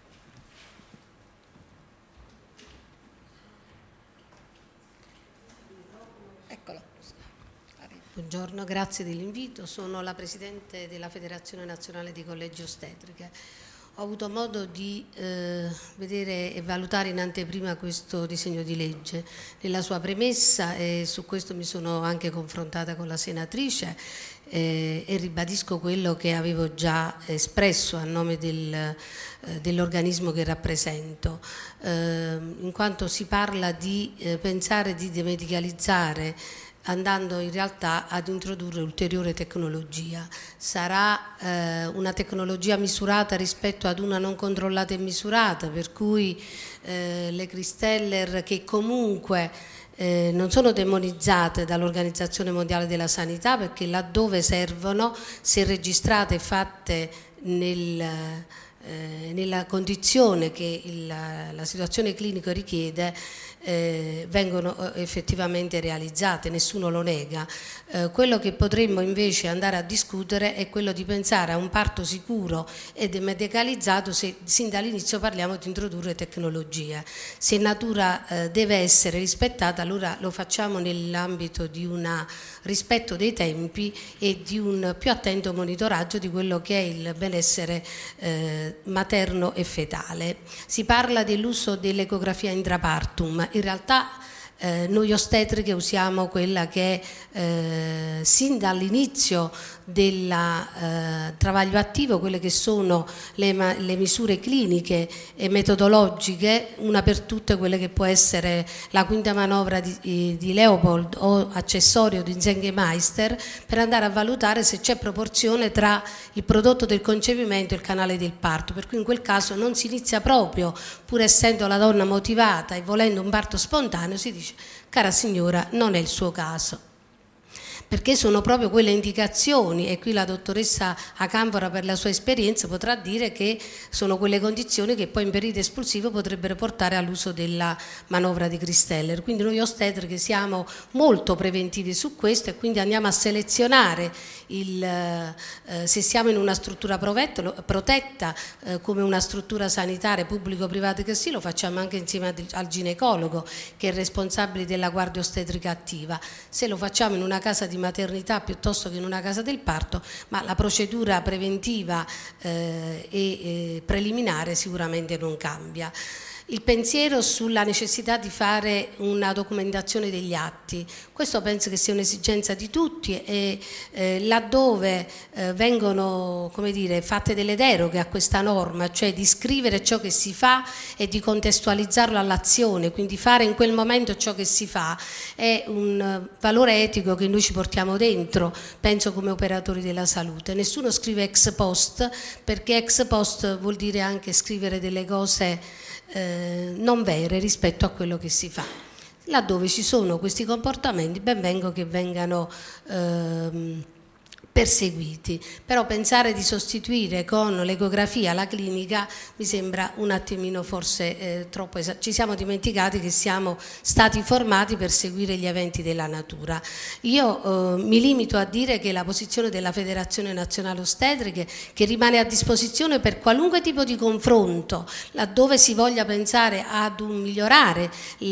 Eccolo. Buongiorno, grazie dell'invito. Sono la Presidente della Federazione Nazionale di Collegi Ostetriche. Ho avuto modo di vedere e valutare in anteprima questo disegno di legge nella sua premessa, e su questo mi sono anche confrontata con la senatrice e ribadisco quello che avevo già espresso a nome dell'organismo che rappresento, in quanto si parla di pensare di demedicalizzare, andando in realtà ad introdurre ulteriore tecnologia. Sarà una tecnologia misurata rispetto ad una non controllata e misurata, per cui le Christeller, che comunque non sono demonizzate dall'Organizzazione Mondiale della Sanità, perché laddove servono, se registrate e fatte nella condizione che la situazione clinica richiede, vengono effettivamente realizzate, nessuno lo nega. Quello che potremmo invece andare a discutere è quello di pensare a un parto sicuro e demedicalizzato, se sin dall'inizio parliamo di introdurre tecnologie. Se natura deve essere rispettata, allora lo facciamo nell'ambito di un rispetto dei tempi e di un più attento monitoraggio di quello che è il benessere materno e fetale. Si parla dell'uso dell'ecografia intrapartum. In realtà noi ostetriche usiamo quella che sin dall'inizio del travaglio attivo, quelle che sono le misure cliniche e metodologiche, una per tutte quelle che può essere la quinta manovra di Leopold o accessorio di Zengemeister, per andare a valutare se c'è proporzione tra il prodotto del concepimento e il canale del parto, per cui in quel caso non si inizia proprio, pur essendo la donna motivata e volendo un parto spontaneo, si dice: cara signora, non è il suo caso, perché sono proprio quelle indicazioni, e qui la dottoressa Acanfora, per la sua esperienza, potrà dire che sono quelle condizioni che poi in periodo espulsivo potrebbero portare all'uso della manovra di Christeller. Quindi noi ostetriche siamo molto preventivi su questo, e quindi andiamo a selezionare se siamo in una struttura protetta come una struttura sanitaria pubblico-privata che sì, lo facciamo anche insieme al ginecologo, che è responsabile della guardia ostetrica attiva. Se lo facciamo in una casa di maternità piuttosto che in una casa del parto, ma la procedura preventiva e preliminare sicuramente non cambia. Il pensiero sulla necessità di fare una documentazione degli atti, questo penso che sia un'esigenza di tutti, e laddove vengono, come dire, fatte delle deroghe a questa norma, cioè di scrivere ciò che si fa e di contestualizzarlo all'azione, quindi fare in quel momento ciò che si fa, è un valore etico che noi ci portiamo dentro, penso, come operatori della salute. Nessuno scrive ex post, perché ex post vuol dire anche scrivere delle cose non vere rispetto a quello che si fa. Laddove ci sono questi comportamenti, ben vengo che vengano perseguiti, però pensare di sostituire con l'ecografia la clinica mi sembra un attimino forse troppo esatto. Ci siamo dimenticati che siamo stati formati per seguire gli eventi della natura. Io mi limito a dire che la posizione della Federazione Nazionale Ostetriche, che rimane a disposizione per qualunque tipo di confronto, laddove si voglia pensare ad un migliorare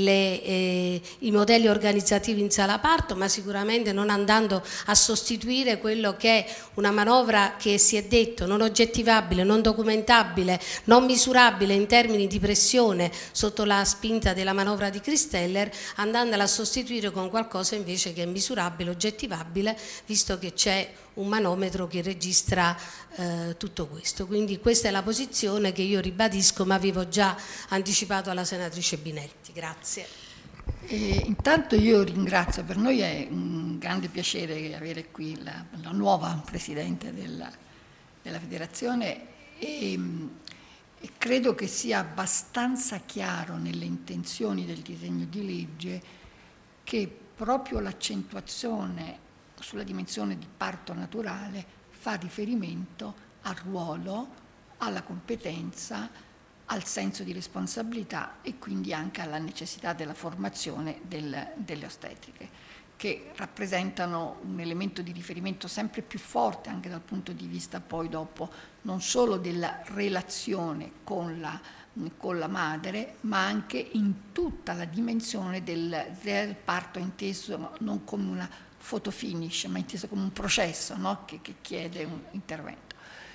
i modelli organizzativi in sala parto, ma sicuramente non andando a sostituire quello che è una manovra che si è detto non oggettivabile, non documentabile, non misurabile in termini di pressione sotto la spinta della manovra di Christeller, andandola a sostituire con qualcosa invece che è misurabile, oggettivabile, visto che c'è un manometro che registra tutto questo. Quindi questa è la posizione che io ribadisco, ma avevo già anticipato alla senatrice Binetti. Grazie. Intanto io ringrazio, per noi è un grande piacere avere qui la nuova Presidente della Federazione e credo che sia abbastanza chiaro nelle intenzioni del disegno di legge che proprio l'accentuazione sulla dimensione di parto naturale fa riferimento al ruolo, alla competenza, al senso di responsabilità e quindi anche alla necessità della formazione delle ostetriche, che rappresentano un elemento di riferimento sempre più forte anche dal punto di vista poi dopo non solo della relazione con la madre, ma anche in tutta la dimensione del parto inteso non come una photo finish, ma inteso come un processo, no? che chiede un intervento.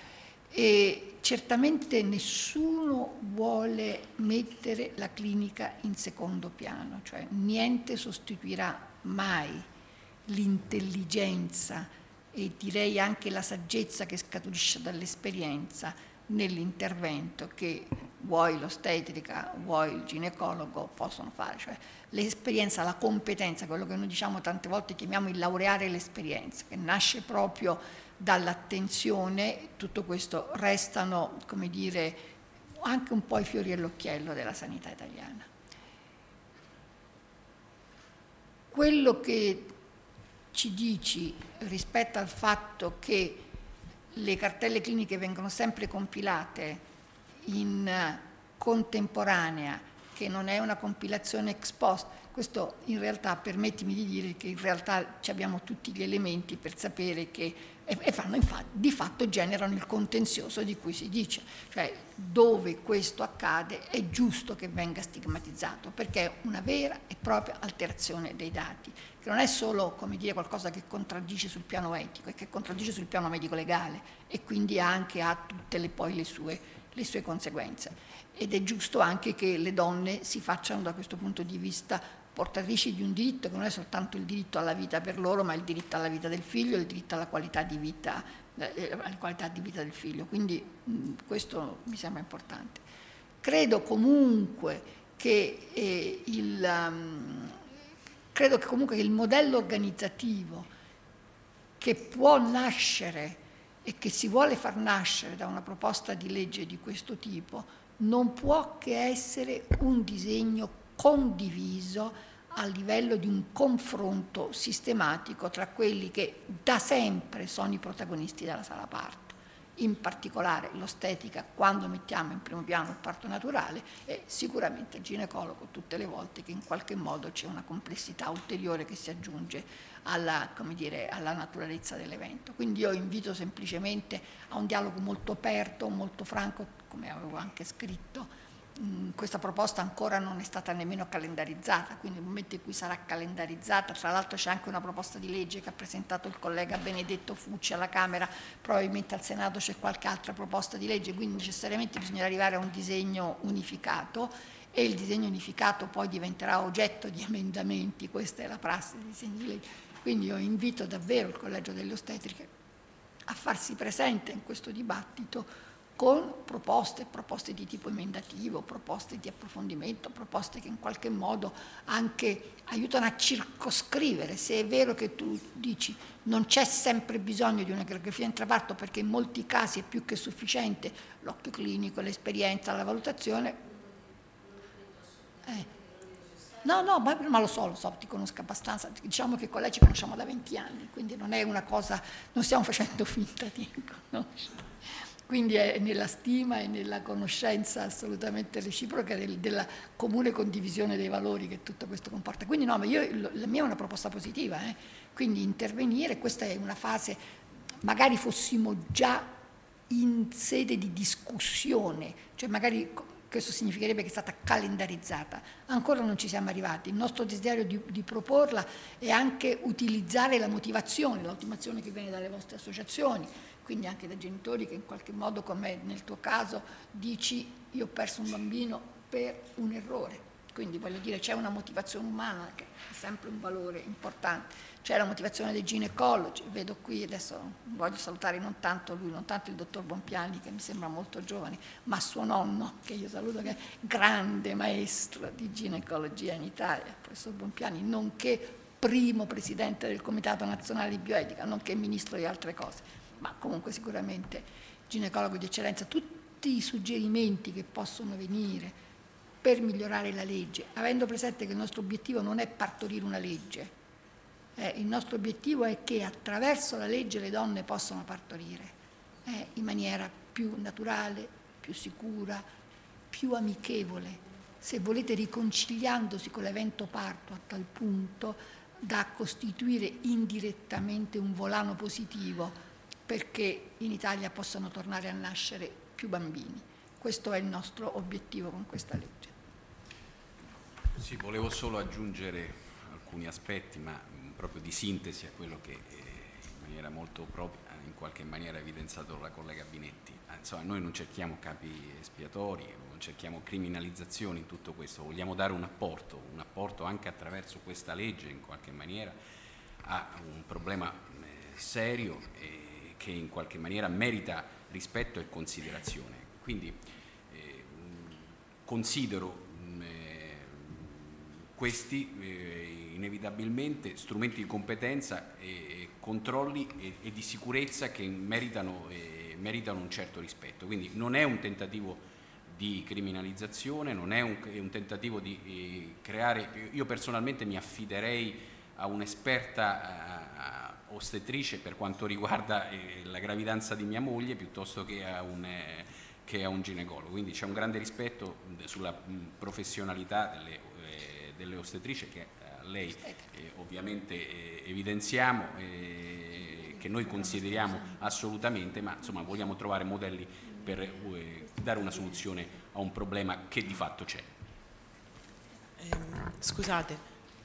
E certamente nessuno vuole mettere la clinica in secondo piano, cioè niente sostituirà mai l'intelligenza e direi anche la saggezza che scaturisce dall'esperienza nell'intervento che vuoi l'ostetrica, vuoi il ginecologo possono fare, cioè l'esperienza, la competenza, quello che noi diciamo tante volte chiamiamo il laureare l'esperienza, che nasce proprio dall'attenzione. Tutto questo restano, come dire, anche un po' i fiori all'occhiello della sanità italiana. Quello che ci dici rispetto al fatto che le cartelle cliniche vengono sempre compilate in contemporanea, che non è una compilazione ex post, questo in realtà, permettimi di dire che in realtà abbiamo tutti gli elementi per sapere che, e fanno infatti, di fatto generano il contenzioso di cui si dice, cioè dove questo accade è giusto che venga stigmatizzato, perché è una vera e propria alterazione dei dati, che non è solo, come dire, qualcosa che contraddice sul piano etico, è che contraddice sul piano medico-legale e quindi anche ha tutte poi le sue conseguenze. Ed è giusto anche che le donne si facciano da questo punto di vista portatrici di un diritto che non è soltanto il diritto alla vita per loro, ma il diritto alla vita del figlio, il diritto alla qualità di vita del figlio. Quindi questo mi sembra importante. Credo comunque che il modello organizzativo che può nascere e che si vuole far nascere da una proposta di legge di questo tipo non può che essere un disegno condiviso a livello di un confronto sistematico tra quelli che da sempre sono i protagonisti della sala parto, in particolare l'ostetica quando mettiamo in primo piano il parto naturale e sicuramente il ginecologo tutte le volte che in qualche modo c'è una complessità ulteriore che si aggiunge alla naturalezza dell'evento. Quindi io invito semplicemente a un dialogo molto aperto, molto franco, come avevo anche scritto. Questa proposta ancora non è stata nemmeno calendarizzata, quindi nel momento in cui sarà calendarizzata, tra l'altro c'è anche una proposta di legge che ha presentato il collega Benedetto Fucci alla Camera, probabilmente al Senato c'è qualche altra proposta di legge, quindi necessariamente bisognerà arrivare a un disegno unificato e il disegno unificato poi diventerà oggetto di emendamenti, questa è la prassi dei disegni di legge. Quindi io invito davvero il Collegio delle Ostetriche a farsi presente in questo dibattito con proposte di tipo emendativo, proposte di approfondimento, proposte che in qualche modo anche aiutano a circoscrivere, se è vero che tu dici non c'è sempre bisogno di un'ecografia intraparto perché in molti casi è più che sufficiente l'occhio clinico, l'esperienza, la valutazione. No, ma lo so, ti conosco abbastanza, diciamo che con lei ci conosciamo da 20 anni, quindi non è una cosa, non stiamo facendo finta di conoscere. Quindi è nella stima e nella conoscenza assolutamente reciproca della comune condivisione dei valori che tutto questo comporta. Quindi no, ma la mia è una proposta positiva, quindi intervenire, questa è una fase, magari fossimo già in sede di discussione, cioè magari questo significherebbe che è stata calendarizzata, ancora non ci siamo arrivati. Il nostro desiderio di proporla è anche utilizzare la motivazione che viene dalle vostre associazioni, quindi anche da genitori che in qualche modo, come nel tuo caso, dici io ho perso un bambino per un errore, quindi voglio dire c'è una motivazione umana che è sempre un valore importante, c'è la motivazione dei ginecologi, vedo qui adesso voglio salutare non tanto lui, non tanto il dottor Bompiani che mi sembra molto giovane, ma suo nonno che io saluto, che è grande maestro di ginecologia in Italia, il professor Bompiani, nonché primo presidente del Comitato Nazionale di Bioetica, nonché ministro di altre cose, ma comunque sicuramente ginecologo di eccellenza. Tutti i suggerimenti che possono venire per migliorare la legge, avendo presente che il nostro obiettivo non è partorire una legge, il nostro obiettivo è che attraverso la legge le donne possano partorire in maniera più naturale, più sicura, più amichevole, se volete riconciliandosi con l'evento parto a tal punto da costituire indirettamente un volano positivo perché in Italia possano tornare a nascere più bambini. Questo è il nostro obiettivo con questa legge. Sì, volevo solo aggiungere alcuni aspetti, ma proprio di sintesi a quello che in maniera molto propria, in qualche maniera evidenziato la collega Binetti. Insomma, noi non cerchiamo capi espiatori, non cerchiamo criminalizzazioni in tutto questo, vogliamo dare un apporto anche attraverso questa legge in qualche maniera a un problema serio che in qualche maniera merita rispetto e considerazione. Quindi considero questi inevitabilmente strumenti di competenza e controlli e di sicurezza che meritano un certo rispetto. Quindi non è un tentativo di criminalizzazione, non è un tentativo di creare, io personalmente mi affiderei a un'esperta ostetrice per quanto riguarda la gravidanza di mia moglie piuttosto che a un ginecologo, quindi c'è un grande rispetto sulla professionalità delle ostetrici che a lei ovviamente evidenziamo, che noi consideriamo assolutamente, ma insomma vogliamo trovare modelli per dare una soluzione a un problema che di fatto c'è. Scusate,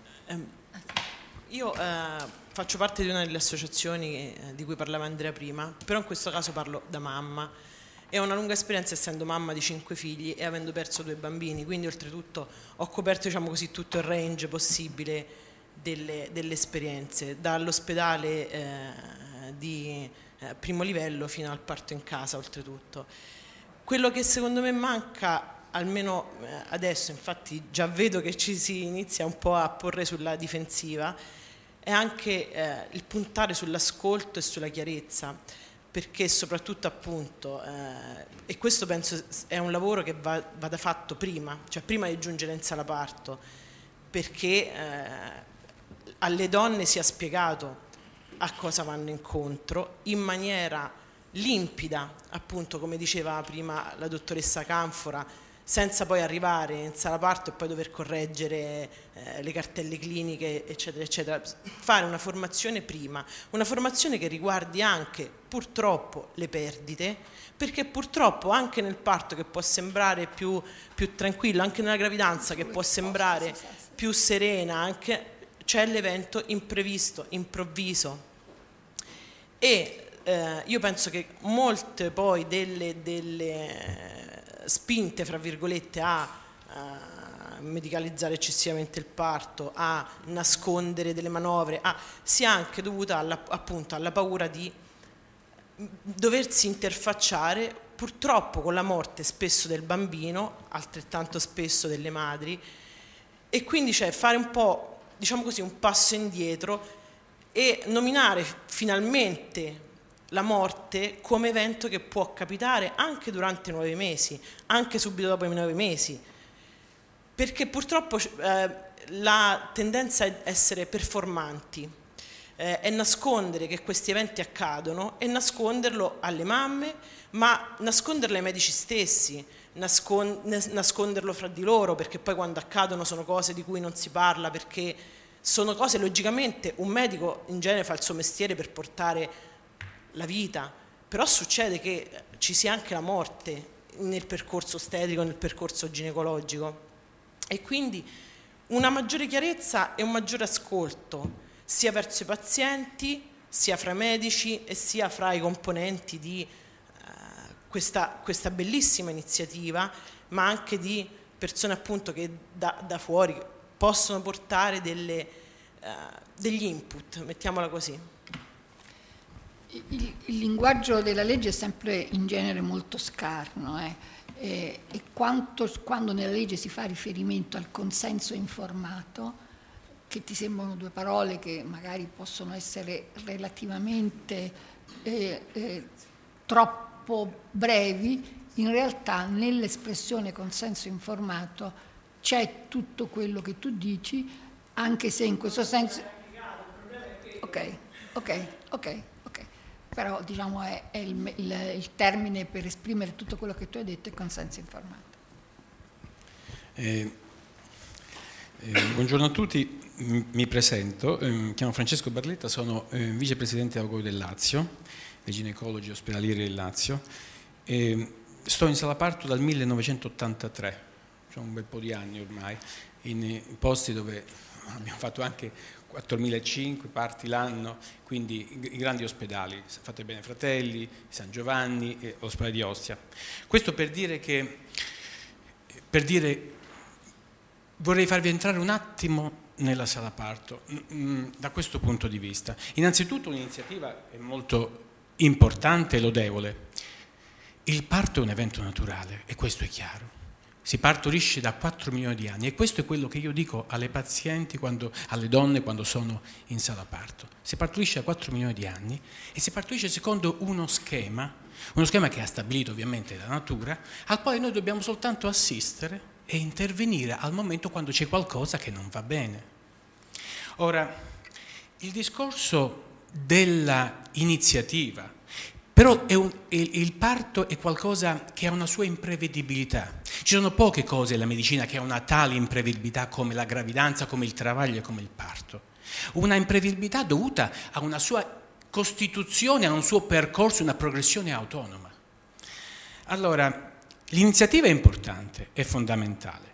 io faccio parte di una delle associazioni di cui parlava Andrea prima, però in questo caso parlo da mamma. E ho una lunga esperienza essendo mamma di 5 figli e avendo perso 2 bambini, quindi oltretutto ho coperto, diciamo così, tutto il range possibile delle esperienze, dall'ospedale di primo livello fino al parto in casa oltretutto. Quello che secondo me manca, almeno adesso, infatti già vedo che ci si inizia un po' a porre sulla difensiva, è anche il puntare sull'ascolto e sulla chiarezza, perché soprattutto appunto, e questo penso è un lavoro che vada fatto prima, cioè prima di giungere in sala parto, perché alle donne sia spiegato a cosa vanno incontro in maniera limpida, appunto come diceva prima la dottoressa Canfora, senza poi arrivare in sala parto e poi dover correggere le cartelle cliniche, eccetera, eccetera. Fare una formazione prima, una formazione che riguardi anche purtroppo le perdite, perché purtroppo anche nel parto che può sembrare più tranquillo, anche nella gravidanza che può sembrare più serena, anche c'è l'evento imprevisto, improvviso. E io penso che molte poi delle spinte, fra virgolette, a medicalizzare eccessivamente il parto, a nascondere delle manovre, sia anche dovuta appunto alla paura di doversi interfacciare purtroppo con la morte spesso del bambino, altrettanto spesso delle madri, e quindi cioè fare un po', diciamo così, un passo indietro e nominare finalmente la morte come evento che può capitare anche durante i 9 mesi, anche subito dopo i 9 mesi. perché purtroppo la tendenza è essere performanti, è nascondere che questi eventi accadono e nasconderlo alle mamme, ma nasconderlo ai medici stessi, nasconderlo fra di loro, perché poi quando accadono sono cose di cui non si parla, perché sono cose, logicamente un medico in genere fa il suo mestiere per portare la vita, però succede che ci sia anche la morte nel percorso ostetrico, nel percorso ginecologico, e quindi una maggiore chiarezza e un maggiore ascolto sia verso i pazienti, sia fra i medici e sia fra i componenti di questa bellissima iniziativa, ma anche di persone appunto che da fuori possono portare degli input, mettiamola così. Il linguaggio della legge è sempre in genere molto scarno, e quando nella legge si fa riferimento al consenso informato, che ti sembrano due parole che magari possono essere relativamente troppo brevi, in realtà nell'espressione consenso informato c'è tutto quello che tu dici, anche se in questo senso... Ok. Però diciamo è il termine per esprimere tutto quello che tu hai detto, è consenso informato. Buongiorno a tutti, mi presento, mi chiamo Francesco Barletta, sono vicepresidente dell'Augurio del Lazio, dei ginecologi ospedalieri del Lazio, sto in Sala Parto dal 1983, cioè un bel po' di anni ormai, in posti dove abbiamo fatto anche 4.500 parti l'anno, quindi i grandi ospedali, Fate Bene Fratelli, San Giovanni e l'ospedale di Ostia. Questo per dire vorrei farvi entrare un attimo nella Sala Parto, da questo punto di vista. Innanzitutto un'iniziativa è molto importante e lodevole. Il parto è un evento naturale e questo è chiaro. Si partorisce da 4 milioni di anni e questo è quello che io dico alle pazienti, alle donne quando sono in sala parto. Si partorisce da 4 milioni di anni e si partorisce secondo uno schema che ha stabilito ovviamente la natura, al quale noi dobbiamo soltanto assistere e intervenire al momento quando c'è qualcosa che non va bene. Ora, il discorso della iniziativa, però il parto è qualcosa che ha una sua imprevedibilità. Ci sono poche cose nella medicina che ha una tale imprevedibilità come la gravidanza, come il travaglio e come il parto. Una imprevedibilità dovuta a una sua costituzione, a un suo percorso, una progressione autonoma. Allora, l'iniziativa è importante, è fondamentale,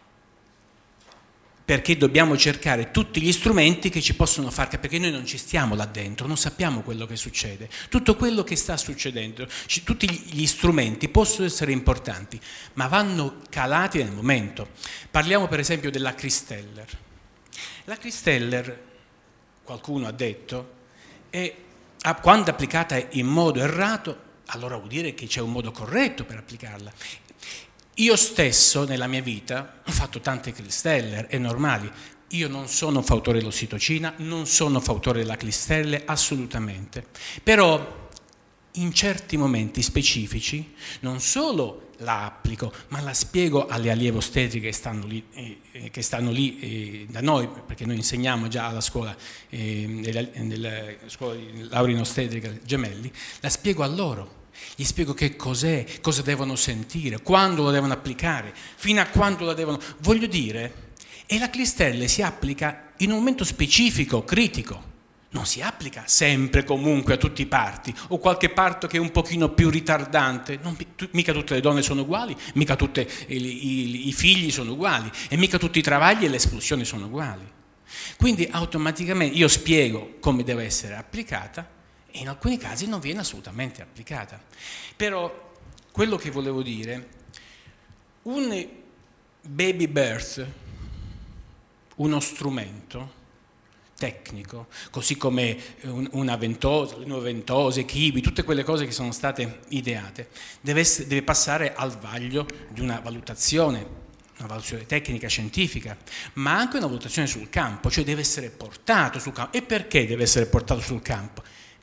perché dobbiamo cercare tutti gli strumenti che ci possono far capire, perché noi non ci stiamo là dentro, non sappiamo quello che succede. Tutto quello che sta succedendo, tutti gli strumenti possono essere importanti, ma vanno calati nel momento. Parliamo per esempio della Christeller. La Christeller, qualcuno ha detto, quando applicata in modo errato, allora vuol dire che c'è un modo corretto per applicarla. Io stesso nella mia vita ho fatto tante Christeller, è normale. Io non sono fautore dell'ossitocina, non sono fautore della Christeller, assolutamente. Però in certi momenti specifici non solo la applico, ma la spiego alle allieve ostetriche che stanno lì da noi, perché noi insegniamo già alla scuola, nella scuola di laurea in ostetrica Gemelli, la spiego a loro. Gli spiego che cos'è, cosa devono sentire, quando lo devono applicare, fino a quando la devono... Voglio dire, e la Christeller si applica in un momento specifico, critico. Non si applica sempre, comunque, a tutti i parti, o qualche parto che è un pochino più ritardante. Mica tutte le donne sono uguali, mica tutti i figli sono uguali, e mica tutti i travagli e le espulsioni sono uguali. Quindi automaticamente io spiego come deve essere applicata, e in alcuni casi non viene assolutamente applicata. Però quello che volevo dire, un baby birth, uno strumento tecnico, così come una ventosa, le nuove ventose, Kiwi, tutte quelle cose che sono state ideate, deve passare al vaglio di una valutazione tecnica, scientifica, ma anche una valutazione sul campo, cioè deve essere portato sul campo. E perché deve essere portato sul campo?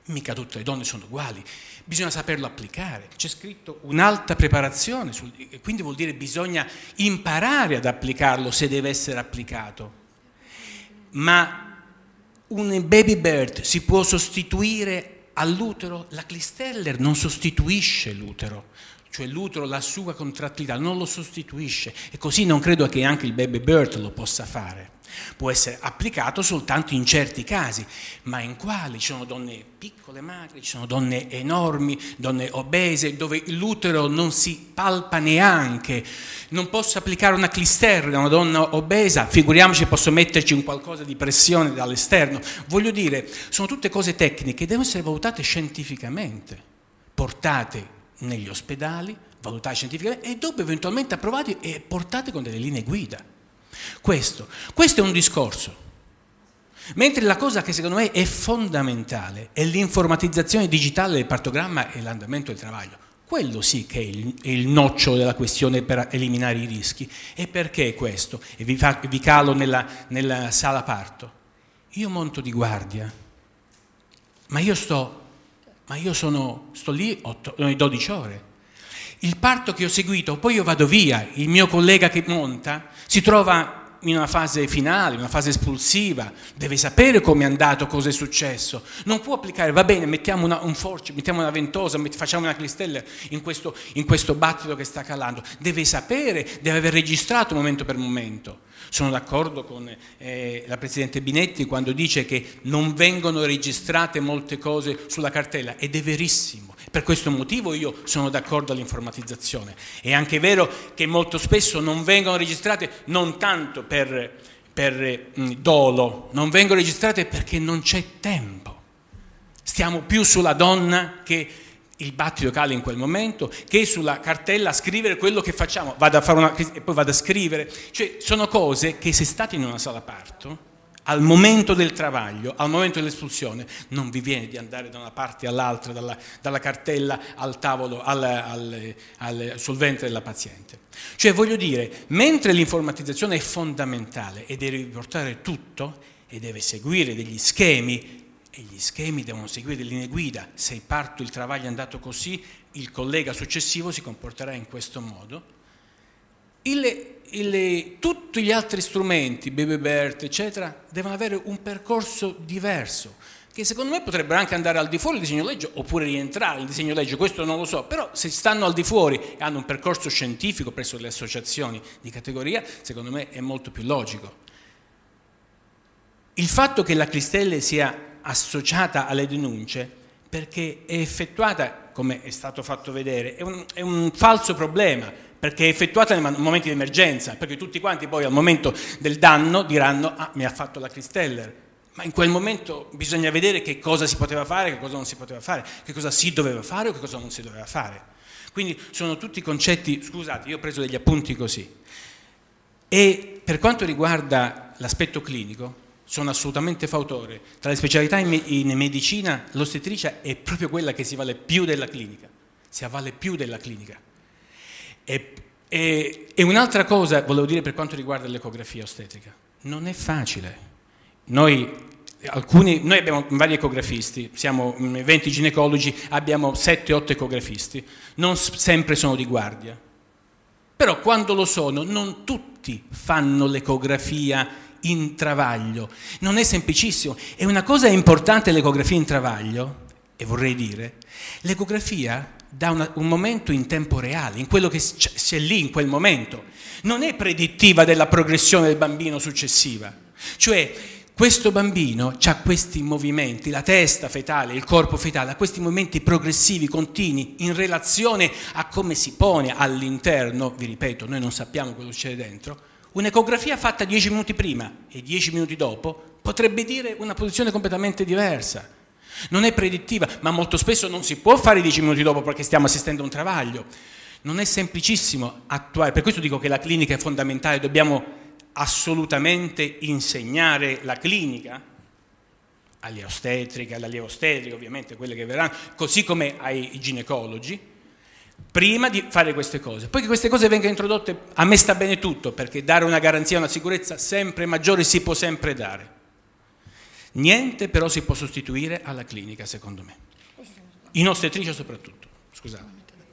Mica tutte le donne sono uguali, bisogna saperlo applicare. C'è scritto un'alta preparazione, quindi vuol dire bisogna imparare ad applicarlo se deve essere applicato. Ma un baby birth si può sostituire all'utero? La Clisteller non sostituisce l'utero, cioè l'utero, la sua contrattilità non lo sostituisce, e così non credo che anche il baby birth lo possa fare. Può essere applicato soltanto in certi casi, ma in quali? Ci sono donne piccole, magre, ci sono donne enormi, donne obese, dove l'utero non si palpa neanche. Non posso applicare una Clisteller a una donna obesa, figuriamoci posso metterci un qualcosa di pressione dall'esterno. Voglio dire, sono tutte cose tecniche che devono essere valutate scientificamente, portate negli ospedali, valutate scientificamente e dopo eventualmente approvate e portate con delle linee guida. Questo è un discorso, mentre la cosa che secondo me è fondamentale è l'informatizzazione digitale del partogramma e l'andamento del travaglio. Quello sì che è il nocciolo della questione per eliminare i rischi. E perché questo? E vi calo nella sala parto. Io monto di guardia, ma io sto lì 12 ore. Il parto che ho seguito, poi io vado via, il mio collega che monta si trova in una fase finale, una fase espulsiva, deve sapere come è andato, cosa è successo, non può applicare, va bene, mettiamo un force, mettiamo una ventosa, facciamo una Clisteller in questo battito che sta calando, deve sapere, deve aver registrato momento per momento. Sono d'accordo con la Presidente Binetti quando dice che non vengono registrate molte cose sulla cartella, ed è verissimo. Per questo motivo io sono d'accordo all'informatizzazione. È anche vero che molto spesso non vengono registrate non tanto per dolo, non vengono registrate perché non c'è tempo. Stiamo più sulla donna che il battito cala in quel momento, che sulla cartella a scrivere quello che facciamo, vado a fare e poi vado a scrivere. Cioè sono cose che se state in una sala parto, al momento del travaglio, al momento dell'espulsione, non vi viene di andare da una parte all'altra, dalla cartella al tavolo, sul ventre della paziente. Cioè voglio dire, mentre l'informatizzazione è fondamentale e deve riportare tutto e deve seguire degli schemi, e gli schemi devono seguire delle linee guida, se il parto, il travaglio è andato così, il collega successivo si comporterà in questo modo, tutti gli altri strumenti, baby birth, eccetera, devono avere un percorso diverso, che secondo me potrebbero anche andare al di fuori del disegno legge oppure rientrare nel disegno legge, questo non lo so, però se stanno al di fuori e hanno un percorso scientifico presso le associazioni di categoria, secondo me è molto più logico. Il fatto che la Clisteller sia associata alle denunce, perché è effettuata, come è stato fatto vedere, è un falso problema, perché è effettuata nei momenti di emergenza, perché tutti quanti poi al momento del danno diranno mi ha fatto la Clisteller, ma in quel momento bisogna vedere che cosa si poteva fare, che cosa non si poteva fare, che cosa si doveva fare o che cosa non si doveva fare. Quindi sono tutti concetti, scusate, io ho preso degli appunti così. E per quanto riguarda l'aspetto clinico, sono assolutamente fautore. Tra le specialità in medicina, l'ostetricia è proprio quella che si vale più della clinica. Si avvale più della clinica. E un'altra cosa volevo dire per quanto riguarda l'ecografia ostetrica. Non è facile. Noi abbiamo vari ecografisti, siamo 20 ginecologi, abbiamo 7-8 ecografisti. Non sempre sono di guardia. Però quando lo sono, non tutti fanno l'ecografia in travaglio. Non è semplicissimo. E una cosa importante dell'ecografia in travaglio, e vorrei dire, l'ecografia dà un momento in tempo reale, in quello che c'è lì in quel momento. Non è predittiva della progressione del bambino successiva. Cioè, questo bambino ha questi movimenti, la testa fetale, il corpo fetale, ha questi movimenti progressivi, continui, in relazione a come si pone all'interno, vi ripeto, noi non sappiamo cosa succede dentro. Un'ecografia fatta 10 minuti prima e 10 minuti dopo potrebbe dire una posizione completamente diversa. Non è predittiva, ma molto spesso non si può fare 10 minuti dopo perché stiamo assistendo a un travaglio. Non è semplicissimo attuare, per questo dico che la clinica è fondamentale, dobbiamo assolutamente insegnare la clinica alle ostetriche, all'allieva ostetrica, ovviamente quelle che verranno, così come ai ginecologi, prima di fare queste cose. Poi che queste cose vengano introdotte, a me sta bene tutto, perché dare una garanzia, una sicurezza sempre maggiore si può sempre dare. Niente però si può sostituire alla clinica, secondo me. In ostetricia soprattutto, scusate.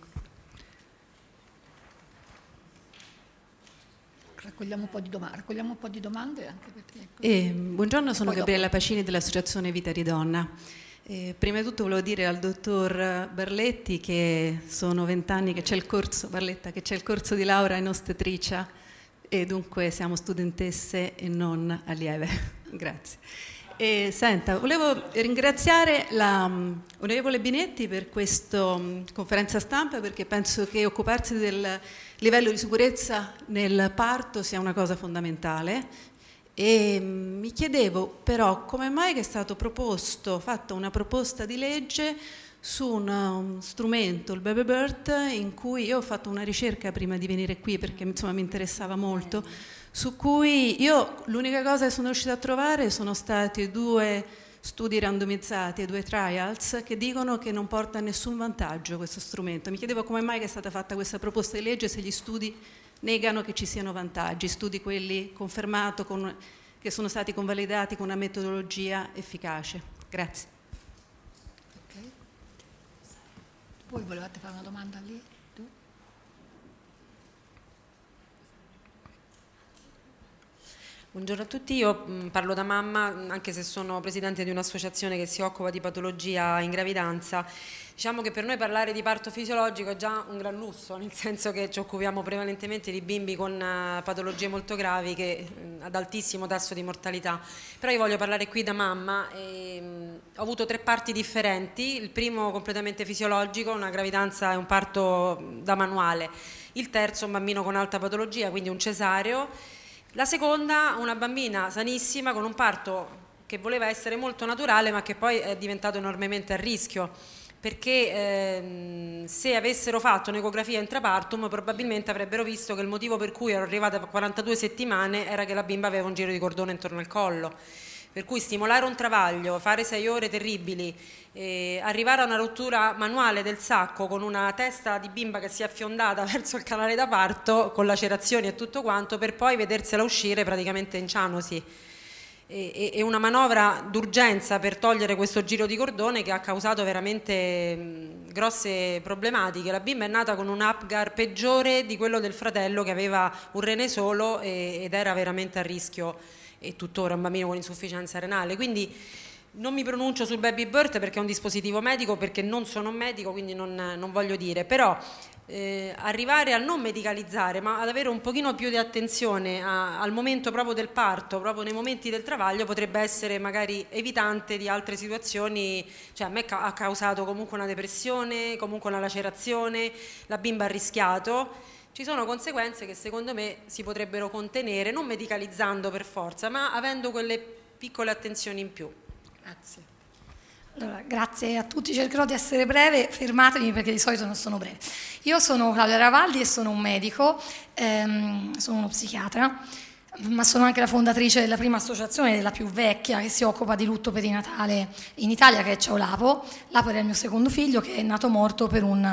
Raccogliamo un po' di domande anche perché... Buongiorno, sono Gabriella Pacini dell'Associazione Vita di Donna. Prima di tutto volevo dire al dottor Barletti che sono 20 anni che c'è il corso, Barletta, che c'è il corso di laurea in ostetricia e dunque siamo studentesse e non allieve. Grazie. Senta, volevo ringraziare l'onorevole Binetti per questa conferenza stampa, perché penso che occuparsi del livello di sicurezza nel parto sia una cosa fondamentale. E mi chiedevo però come mai che è stato fatta una proposta di legge su un strumento, il Baby Birth, in cui io ho fatto una ricerca prima di venire qui perché insomma mi interessava molto, su cui io l'unica cosa che sono riuscita a trovare sono stati 2 studi randomizzati e 2 trials che dicono che non porta a nessun vantaggio questo strumento. Mi chiedevo come mai che è stata fatta questa proposta di legge se gli studi negano che ci siano vantaggi, studi quelli confermati che sono stati convalidati con una metodologia efficace. Grazie. Okay. Voi volevate fare una domanda lì? Tu? Buongiorno a tutti, io parlo da mamma, anche se sono presidente di un'associazione che si occupa di patologia in gravidanza. Diciamo che per noi parlare di parto fisiologico è già un gran lusso, nel senso che ci occupiamo prevalentemente di bimbi con patologie molto gravi ad altissimo tasso di mortalità. Però io voglio parlare qui da mamma e ho avuto 3 parti differenti. Il primo completamente fisiologico, una gravidanza e un parto da manuale. Il terzo un bambino con alta patologia, quindi un cesareo. La seconda una bambina sanissima con un parto che voleva essere molto naturale ma che poi è diventato enormemente a rischio, perché se avessero fatto un'ecografia intrapartum probabilmente avrebbero visto che il motivo per cui ero arrivata a 42 settimane era che la bimba aveva un giro di cordone intorno al collo. Per cui stimolare un travaglio, fare 6 ore terribili, arrivare a una rottura manuale del sacco con una testa di bimba che si è affiondata verso il canale da parto con lacerazioni e tutto quanto, per poi vedersela uscire praticamente in cianosi. E una manovra d'urgenza per togliere questo giro di cordone che ha causato veramente grosse problematiche. La bimba è nata con un Apgar peggiore di quello del fratello che aveva un rene solo ed era veramente a rischio, e tuttora un bambino con insufficienza renale. Quindi non mi pronuncio sul Baby Birth perché è un dispositivo medico, perché non sono un medico, quindi non voglio dire, però arrivare a non medicalizzare ma ad avere un pochino più di attenzione al momento proprio del parto, proprio nei momenti del travaglio, potrebbe essere magari evitante di altre situazioni. Cioè a me ha causato comunque una depressione, comunque una lacerazione, la bimba ha rischiato. Ci sono conseguenze che secondo me si potrebbero contenere, non medicalizzando per forza, ma avendo quelle piccole attenzioni in più. Grazie. Allora, grazie a tutti, cercherò di essere breve, fermatemi perché di solito non sono breve. Io sono Claudia Ravaldi e sono un medico, sono uno psichiatra, ma sono anche la fondatrice della prima associazione, della più vecchia, che si occupa di lutto perinatale in Italia, che è Ciaolapo. Lapo era il mio secondo figlio, che è nato morto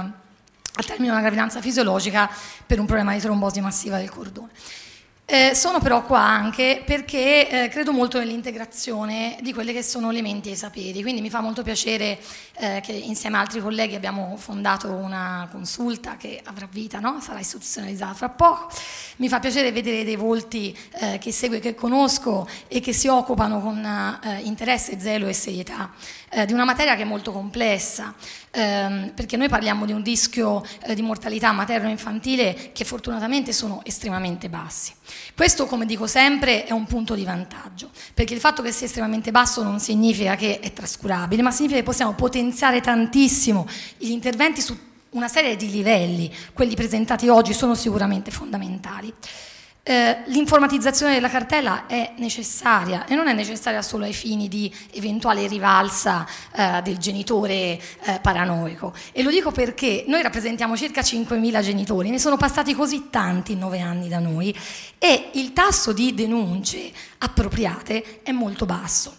al termine di una gravidanza fisiologica per un problema di trombosi massiva del cordone. Sono però qua anche perché credo molto nell'integrazione di quelle che sono le menti e i saperi, quindi mi fa molto piacere che insieme a altri colleghi abbiamo fondato una consulta che avrà vita, no? Sarà istituzionalizzata fra poco. Mi fa piacere vedere dei volti che seguo e che conosco e che si occupano con interesse, zelo e serietà di una materia che è molto complessa, perché noi parliamo di un rischio di mortalità materno-infantile che fortunatamente sono estremamente bassi. Questo, come dico sempre, è un punto di vantaggio, perché il fatto che sia estremamente basso non significa che è trascurabile, ma significa che possiamo potenziare tantissimo gli interventi su una serie di livelli. Quelli presentati oggi sono sicuramente fondamentali. L'informatizzazione della cartella è necessaria e non è necessaria solo ai fini di eventuale rivalsa del genitore paranoico, e lo dico perché noi rappresentiamo circa 5.000 genitori, ne sono passati così tanti in 9 anni da noi e il tasso di denunce appropriate è molto basso,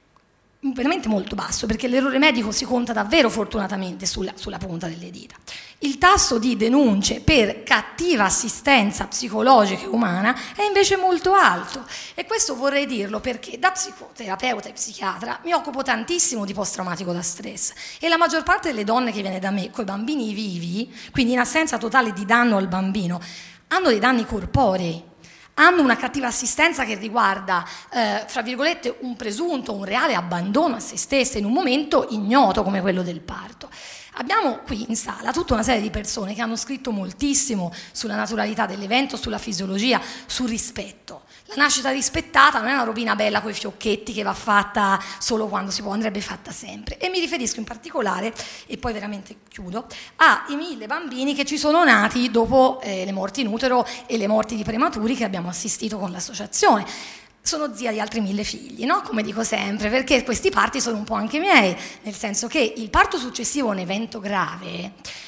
veramente molto basso, perché l'errore medico si conta davvero fortunatamente sulla punta delle dita. Il tasso di denunce per cattiva assistenza psicologica e umana è invece molto alto, e questo vorrei dirlo perché da psicoterapeuta e psichiatra mi occupo tantissimo di post-traumatico da stress, e la maggior parte delle donne che viene da me con i bambini vivi, quindi in assenza totale di danno al bambino, hanno dei danni corporei, hanno una cattiva assistenza che riguarda, fra virgolette, un presunto, un reale abbandono a se stesse in un momento ignoto come quello del parto. Abbiamo qui in sala tutta una serie di persone che hanno scritto moltissimo sulla naturalità dell'evento, sulla fisiologia, sul rispetto. La nascita rispettata non è una robina bella coi fiocchetti che va fatta solo quando si può, andrebbe fatta sempre. E mi riferisco in particolare, e poi veramente chiudo, ai 1000 bambini che ci sono nati dopo le morti in utero e le morti di prematuri che abbiamo assistito con l'associazione. Sono zia di altri 1000 figli, no? Come dico sempre, perché questi parti sono un po' anche miei, nel senso che il parto successivo a un evento grave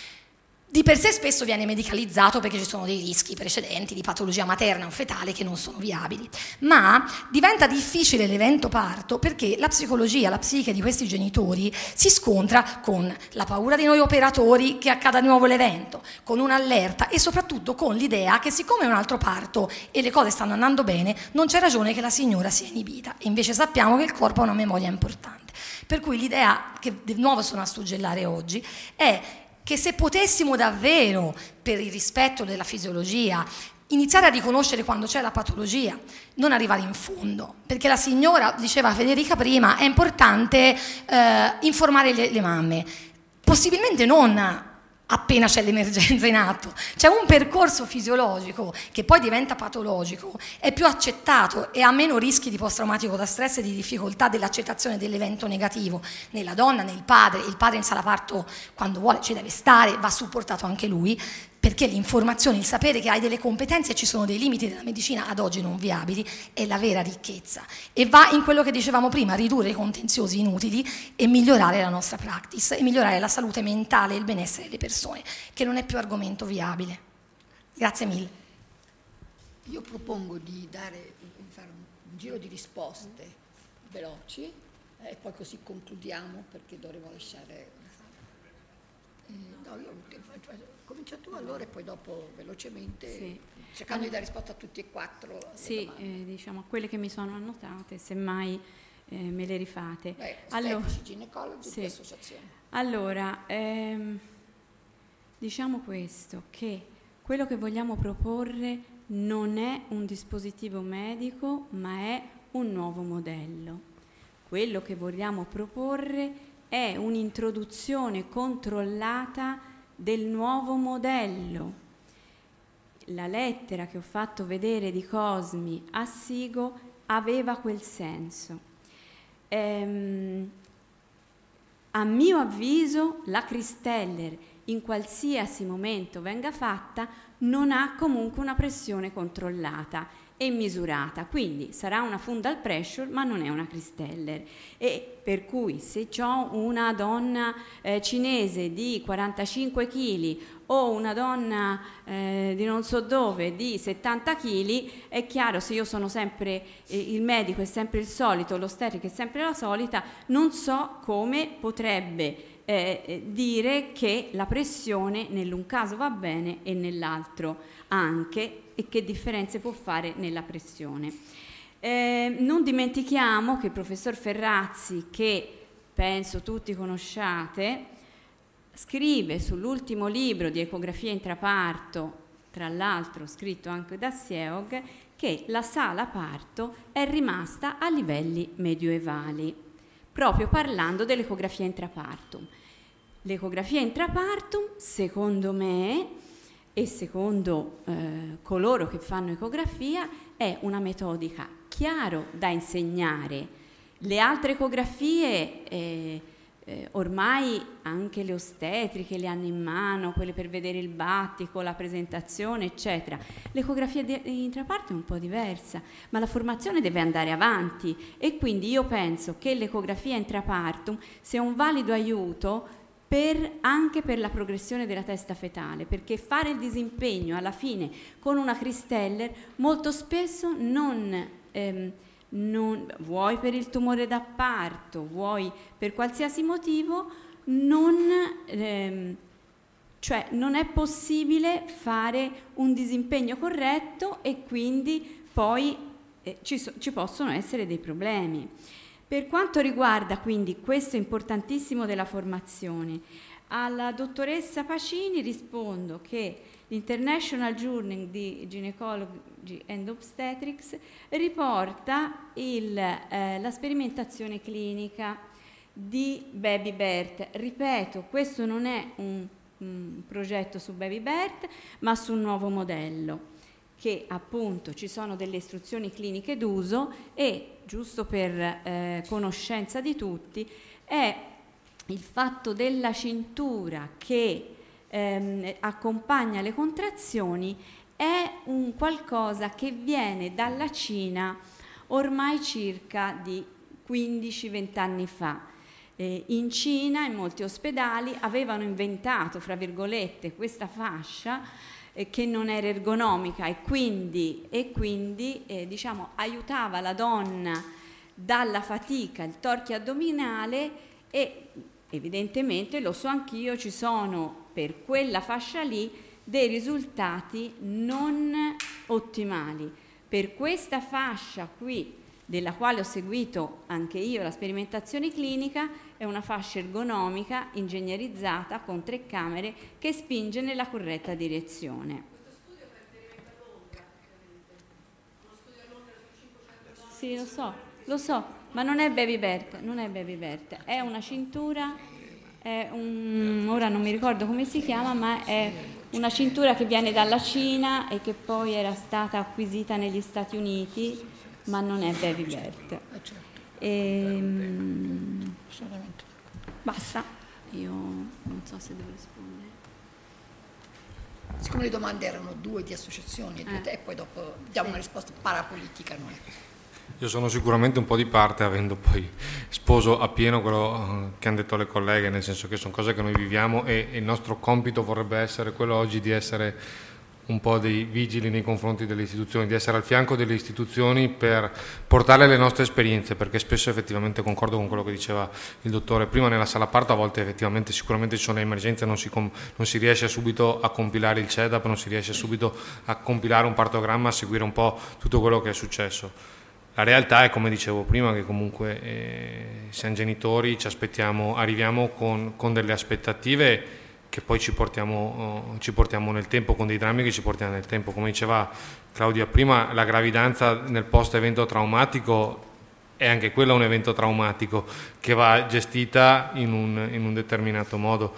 di per sé spesso viene medicalizzato perché ci sono dei rischi precedenti di patologia materna o fetale che non sono viabili, ma diventa difficile l'evento parto perché la psicologia, la psiche di questi genitori si scontra con la paura di noi operatori che accada di nuovo l'evento, con un'allerta e soprattutto con l'idea che siccome è un altro parto e le cose stanno andando bene, non c'è ragione che la signora sia inibita, e invece sappiamo che il corpo ha una memoria importante. Per cui l'idea che di nuovo sono a suggellare oggi è che se potessimo davvero, per il rispetto della fisiologia, iniziare a riconoscere quando c'è la patologia, non arrivare in fondo, perché la signora, diceva Federica prima, è importante informare le mamme, possibilmente non appena c'è l'emergenza in atto, c'è un percorso fisiologico che poi diventa patologico, è più accettato e ha meno rischi di post-traumatico da stress e di difficoltà dell'accettazione dell'evento negativo nella donna, nel padre. Il padre in sala parto quando vuole ci deve stare, va supportato anche lui, perché l'informazione, il sapere che hai delle competenze e ci sono dei limiti della medicina ad oggi non viabili è la vera ricchezza, e va in quello che dicevamo prima, ridurre i contenziosi inutili e migliorare la nostra practice e migliorare la salute mentale e il benessere delle persone, che non è più argomento viabile. Grazie mille. Io propongo di fare un giro di risposte veloci e poi così concludiamo, perché dovremo lasciare la sala. No, comincia tu allora e poi dopo velocemente, sì, cercando di dare risposta a tutti e quattro. Sì, diciamo a quelle che mi sono annotate, semmai me le rifate. Allora, ginecologi, sì, associazioni. Allora, diciamo questo, che quello che vogliamo proporre non è un dispositivo medico, ma è un nuovo modello. Quello che vogliamo proporre è un'introduzione controllata del nuovo modello. La lettera che ho fatto vedere di Cosmi a Sigo aveva quel senso. A mio avviso la Christeller, in qualsiasi momento venga fatta, non ha comunque una pressione controllata e misurata, quindi sarà una fundal pressure ma non è una Christeller, e per cui se ho una donna cinese di 45 kg o una donna di non so dove di 70 kg, è chiaro, se io sono sempre il medico è sempre il solito, l'ostetrica è sempre la solita, non so come potrebbe dire che la pressione nell'un caso va bene e nell'altro anche, e che differenze può fare nella pressione. Non dimentichiamo che il professor Ferrazzi, che penso tutti conosciate, scrive sull'ultimo libro di ecografia intraparto, tra l'altro scritto anche da Sieog, che la sala parto è rimasta a livelli medioevali, proprio parlando dell'ecografia intrapartum. L'ecografia intrapartum, secondo me, e secondo coloro che fanno ecografia, è una metodica chiaro da insegnare. Le altre ecografie ormai anche le ostetriche le hanno in mano, quelle per vedere il battico, la presentazione, eccetera. L'ecografia intraparto è un po' diversa, ma la formazione deve andare avanti, e quindi io penso che l'ecografia intrapartum sia un valido aiuto anche per la progressione della testa fetale, perché fare il disimpegno alla fine con una Christeller molto spesso non vuoi per il tumore da parto, vuoi per qualsiasi motivo, Cioè non è possibile fare un disimpegno corretto e quindi poi ci possono essere dei problemi. Per quanto riguarda quindi questo importantissimo della formazione, alla dottoressa Pacini rispondo che l'International Journal di Gynecology and Obstetrics riporta la sperimentazione clinica di BabyBert. Ripeto, questo non è un progetto su BabyBert, ma su un nuovo modello, che appunto ci sono delle istruzioni cliniche d'uso e, giusto per conoscenza di tutti, è il fatto della cintura che accompagna le contrazioni, è un qualcosa che viene dalla Cina ormai circa di 15-20 anni fa. In Cina, in molti ospedali, avevano inventato, fra virgolette, questa fascia che non era ergonomica e quindi diciamo, aiutava la donna dalla fatica, il torchio addominale, e evidentemente, lo so anch'io, ci sono per quella fascia lì dei risultati non ottimali. Per questa fascia qui, della quale ho seguito anche io la sperimentazione clinica, è una fascia ergonomica, ingegnerizzata, con 3 camere, che spinge nella corretta direzione. Questo studio fa riferimento a Londra, uno studio a Londra su 500 donne. Sì, lo so, ma non è BabyBert, è una cintura, ora non mi ricordo come si chiama, ma è una cintura che viene dalla Cina e che poi era stata acquisita negli Stati Uniti, ma non è BabyBert. Assolutamente. Basta, io non so se devo rispondere. Siccome le domande erano 2 di associazioni e poi dopo diamo una risposta parapolitica noi. Io sono sicuramente un po' di parte, avendo poi sposo appieno quello che hanno detto le colleghe, nel senso che sono cose che noi viviamo e il nostro compito vorrebbe essere quello oggi di essere un po' dei vigili nei confronti delle istituzioni, di essere al fianco delle istituzioni per portare le nostre esperienze, perché spesso effettivamente concordo con quello che diceva il dottore prima, nella sala parto a volte effettivamente sicuramente ci sono le emergenze, non si riesce subito a compilare il CEDAP, non si riesce subito a compilare un partogramma, a seguire un po' tutto quello che è successo. La realtà è, come dicevo prima, che comunque siamo genitori, ci aspettiamo, arriviamo con delle aspettative che poi ci portiamo nel tempo, con dei drammi che ci portiamo nel tempo. Come diceva Claudia prima, la gravidanza nel post-evento traumatico è anche quella un evento traumatico che va gestita in un determinato modo.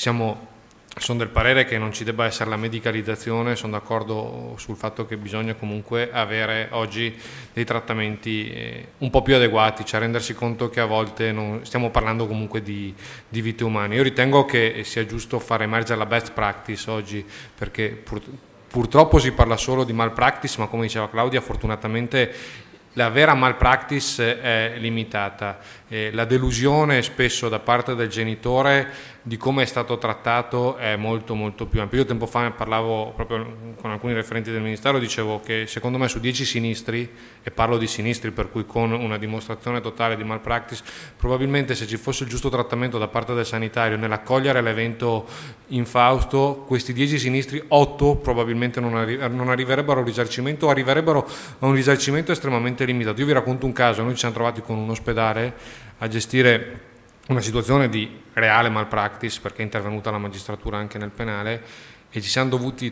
Sono del parere che non ci debba essere la medicalizzazione, sono d'accordo sul fatto che bisogna comunque avere oggi dei trattamenti un po' più adeguati, cioè rendersi conto che a volte stiamo parlando comunque di vite umane. Io ritengo che sia giusto far emergere la best practice oggi, perché purtroppo si parla solo di malpractice, ma come diceva Claudia, fortunatamente la vera malpractice è limitata. La delusione spesso da parte del genitore di come è stato trattato è molto molto più ampio. Io tempo fa parlavo proprio con alcuni referenti del Ministero, dicevo che secondo me su 10 sinistri, e parlo di sinistri per cui con una dimostrazione totale di malpractice, probabilmente se ci fosse il giusto trattamento da parte del sanitario nell'accogliere l'evento infausto, questi 10 sinistri, 8 probabilmente non arriverebbero al risarcimento, o arriverebbero a un risarcimento estremamente limitato. Io vi racconto un caso: noi ci siamo trovati con un ospedale a gestire una situazione di reale malpractice, perché è intervenuta la magistratura anche nel penale, e ci siamo dovuti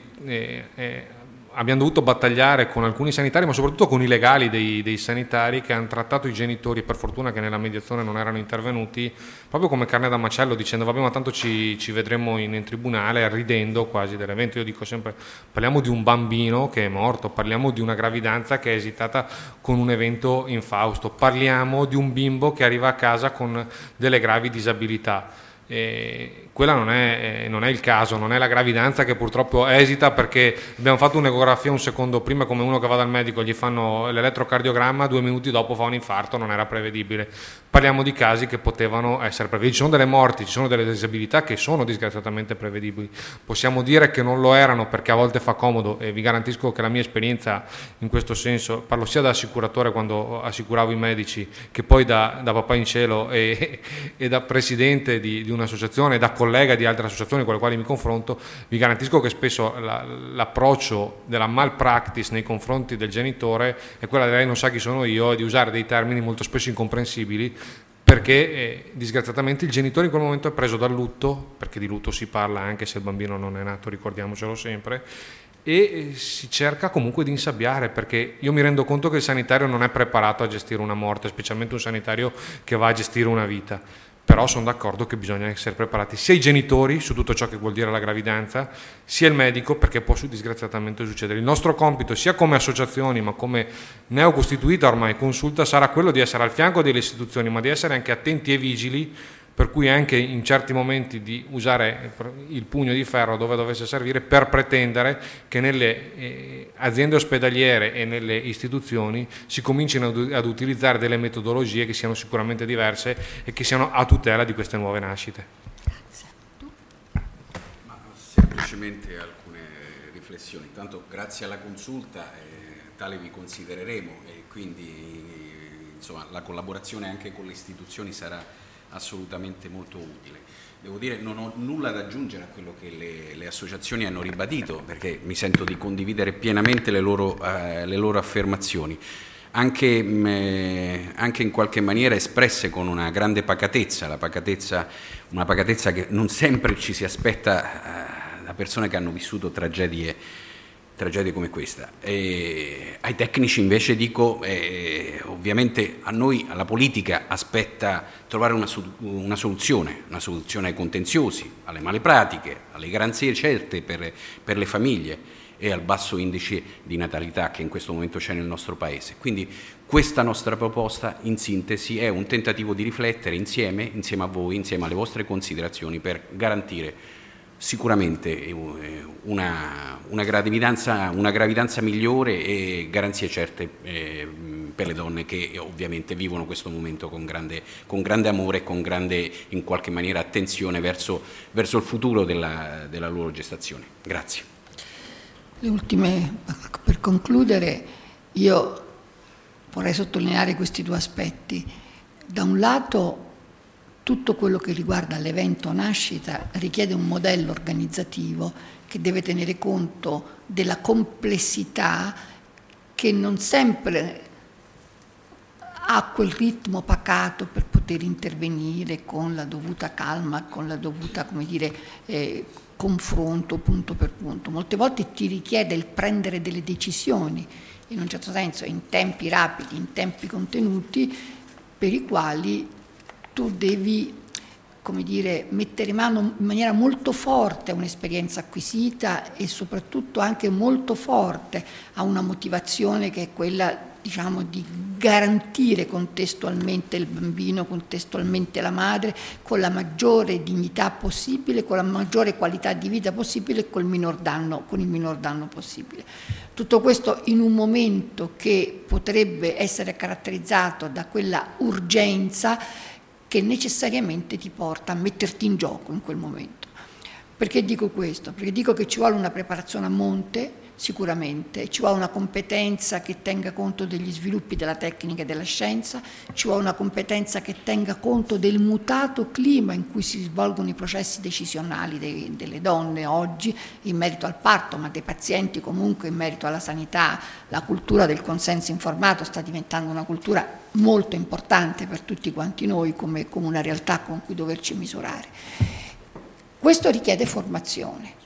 abbiamo dovuto battagliare con alcuni sanitari, ma soprattutto con i legali dei sanitari, che hanno trattato i genitori, per fortuna che nella mediazione non erano intervenuti, proprio come carne da macello, dicendo vabbè, ma tanto ci vedremo in tribunale, ridendo quasi dell'evento. Io dico sempre: parliamo di un bambino che è morto, parliamo di una gravidanza che è esitata con un evento infausto, parliamo di un bimbo che arriva a casa con delle gravi disabilità. Quella non è il caso, non è la gravidanza che purtroppo esita perché abbiamo fatto un'ecografia un secondo prima, come uno che va dal medico, gli fanno l'elettrocardiogramma, 2 minuti dopo fa un infarto, non era prevedibile. Parliamo di casi che potevano essere prevedibili. Ci sono delle morti, ci sono delle disabilità che sono disgraziatamente prevedibili. Possiamo dire che non lo erano perché a volte fa comodo, e vi garantisco che la mia esperienza in questo senso, parlo sia da assicuratore quando assicuravo i medici, che poi da papà in cielo e da presidente di un'associazione, da collega di altre associazioni con le quali mi confronto, vi garantisco che spesso l'approccio della malpractice nei confronti del genitore è quella di lei non sa chi sono io, e di usare dei termini molto spesso incomprensibili, perché disgraziatamente il genitore in quel momento è preso dal lutto, perché di lutto si parla anche se il bambino non è nato, ricordiamocelo sempre, e si cerca comunque di insabbiare, perché io mi rendo conto che il sanitario non è preparato a gestire una morte, specialmente un sanitario che va a gestire una vita, però sono d'accordo che bisogna essere preparati sia i genitori su tutto ciò che vuol dire la gravidanza, sia il medico, perché può disgraziatamente succedere. Il nostro compito, sia come associazioni ma come neocostituita ormai Consulta, sarà quello di essere al fianco delle istituzioni, ma di essere anche attenti e vigili, per cui anche in certi momenti di usare il pugno di ferro dove dovesse servire, per pretendere che nelle aziende ospedaliere e nelle istituzioni si comincino ad utilizzare delle metodologie che siano sicuramente diverse e che siano a tutela di queste nuove nascite. Ma semplicemente alcune riflessioni. Intanto grazie alla Consulta, tale vi considereremo, e quindi insomma, la collaborazione anche con le istituzioni sarà assolutamente molto utile. Devo dire, non ho nulla da aggiungere a quello che le associazioni hanno ribadito, perché mi sento di condividere pienamente le loro affermazioni, anche in qualche maniera espresse con una grande pacatezza, una pacatezza che non sempre ci si aspetta da persone che hanno vissuto tragedie come questa. Ai tecnici invece dico, ovviamente a noi, alla politica, aspetta trovare una soluzione ai contenziosi, alle male pratiche, alle garanzie certe per le famiglie e al basso indice di natalità che in questo momento c'è nel nostro Paese. Quindi questa nostra proposta, in sintesi, è un tentativo di riflettere insieme a voi, insieme alle vostre considerazioni, per garantire sicuramente una gravidanza migliore e garanzie certe per le donne che ovviamente vivono questo momento con grande amore e con grande, in qualche maniera, attenzione verso il futuro della loro gestazione. Grazie. Le ultime, per concludere, io vorrei sottolineare questi due aspetti. Da un lato, tutto quello che riguarda l'evento nascita richiede un modello organizzativo che deve tenere conto della complessità, che non sempre ha quel ritmo pacato per poter intervenire con la dovuta calma, con la dovuta, confronto punto per punto. Molte volte ti richiede il prendere delle decisioni, in un certo senso in tempi rapidi, in tempi contenuti, per i quali tu devi, mettere mano in maniera molto forte a un'esperienza acquisita e soprattutto anche molto forte a una motivazione che è quella, di garantire contestualmente il bambino, contestualmente la madre, con la maggiore dignità possibile, con la maggiore qualità di vita possibile e con il minor danno possibile. Tutto questo in un momento che potrebbe essere caratterizzato da quella urgenza che necessariamente ti porta a metterti in gioco in quel momento. Perché dico questo? Perché dico che ci vuole una preparazione a monte, sicuramente, ci vuole una competenza che tenga conto degli sviluppi della tecnica e della scienza, ci vuole una competenza che tenga conto del mutato clima in cui si svolgono i processi decisionali delle donne oggi in merito al parto, ma dei pazienti comunque in merito alla sanità. La cultura del consenso informato sta diventando una cultura molto importante per tutti quanti noi come una realtà con cui doverci misurare. Questo richiede formazione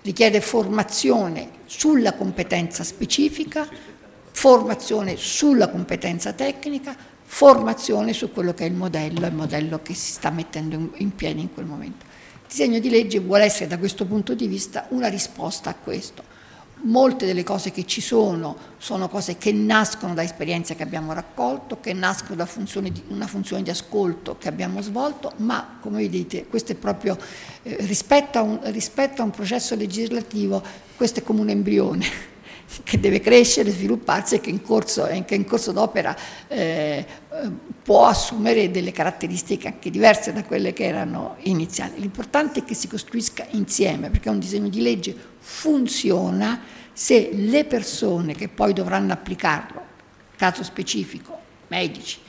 sulla competenza specifica, formazione sulla competenza tecnica, formazione su quello che è il modello che si sta mettendo in piedi in quel momento. Il disegno di legge vuole essere da questo punto di vista una risposta a questo. Molte delle cose che ci sono cose che nascono da esperienze che abbiamo raccolto, che nascono da una funzione di ascolto che abbiamo svolto, ma come vedete questo è proprio rispetto a un processo legislativo, questo è come un embrione che deve crescere, svilupparsi e che in corso d'opera può assumere delle caratteristiche anche diverse da quelle che erano iniziali. L'importante è che si costruisca insieme, perché un disegno di legge funziona se le persone che poi dovranno applicarlo, caso specifico, medici,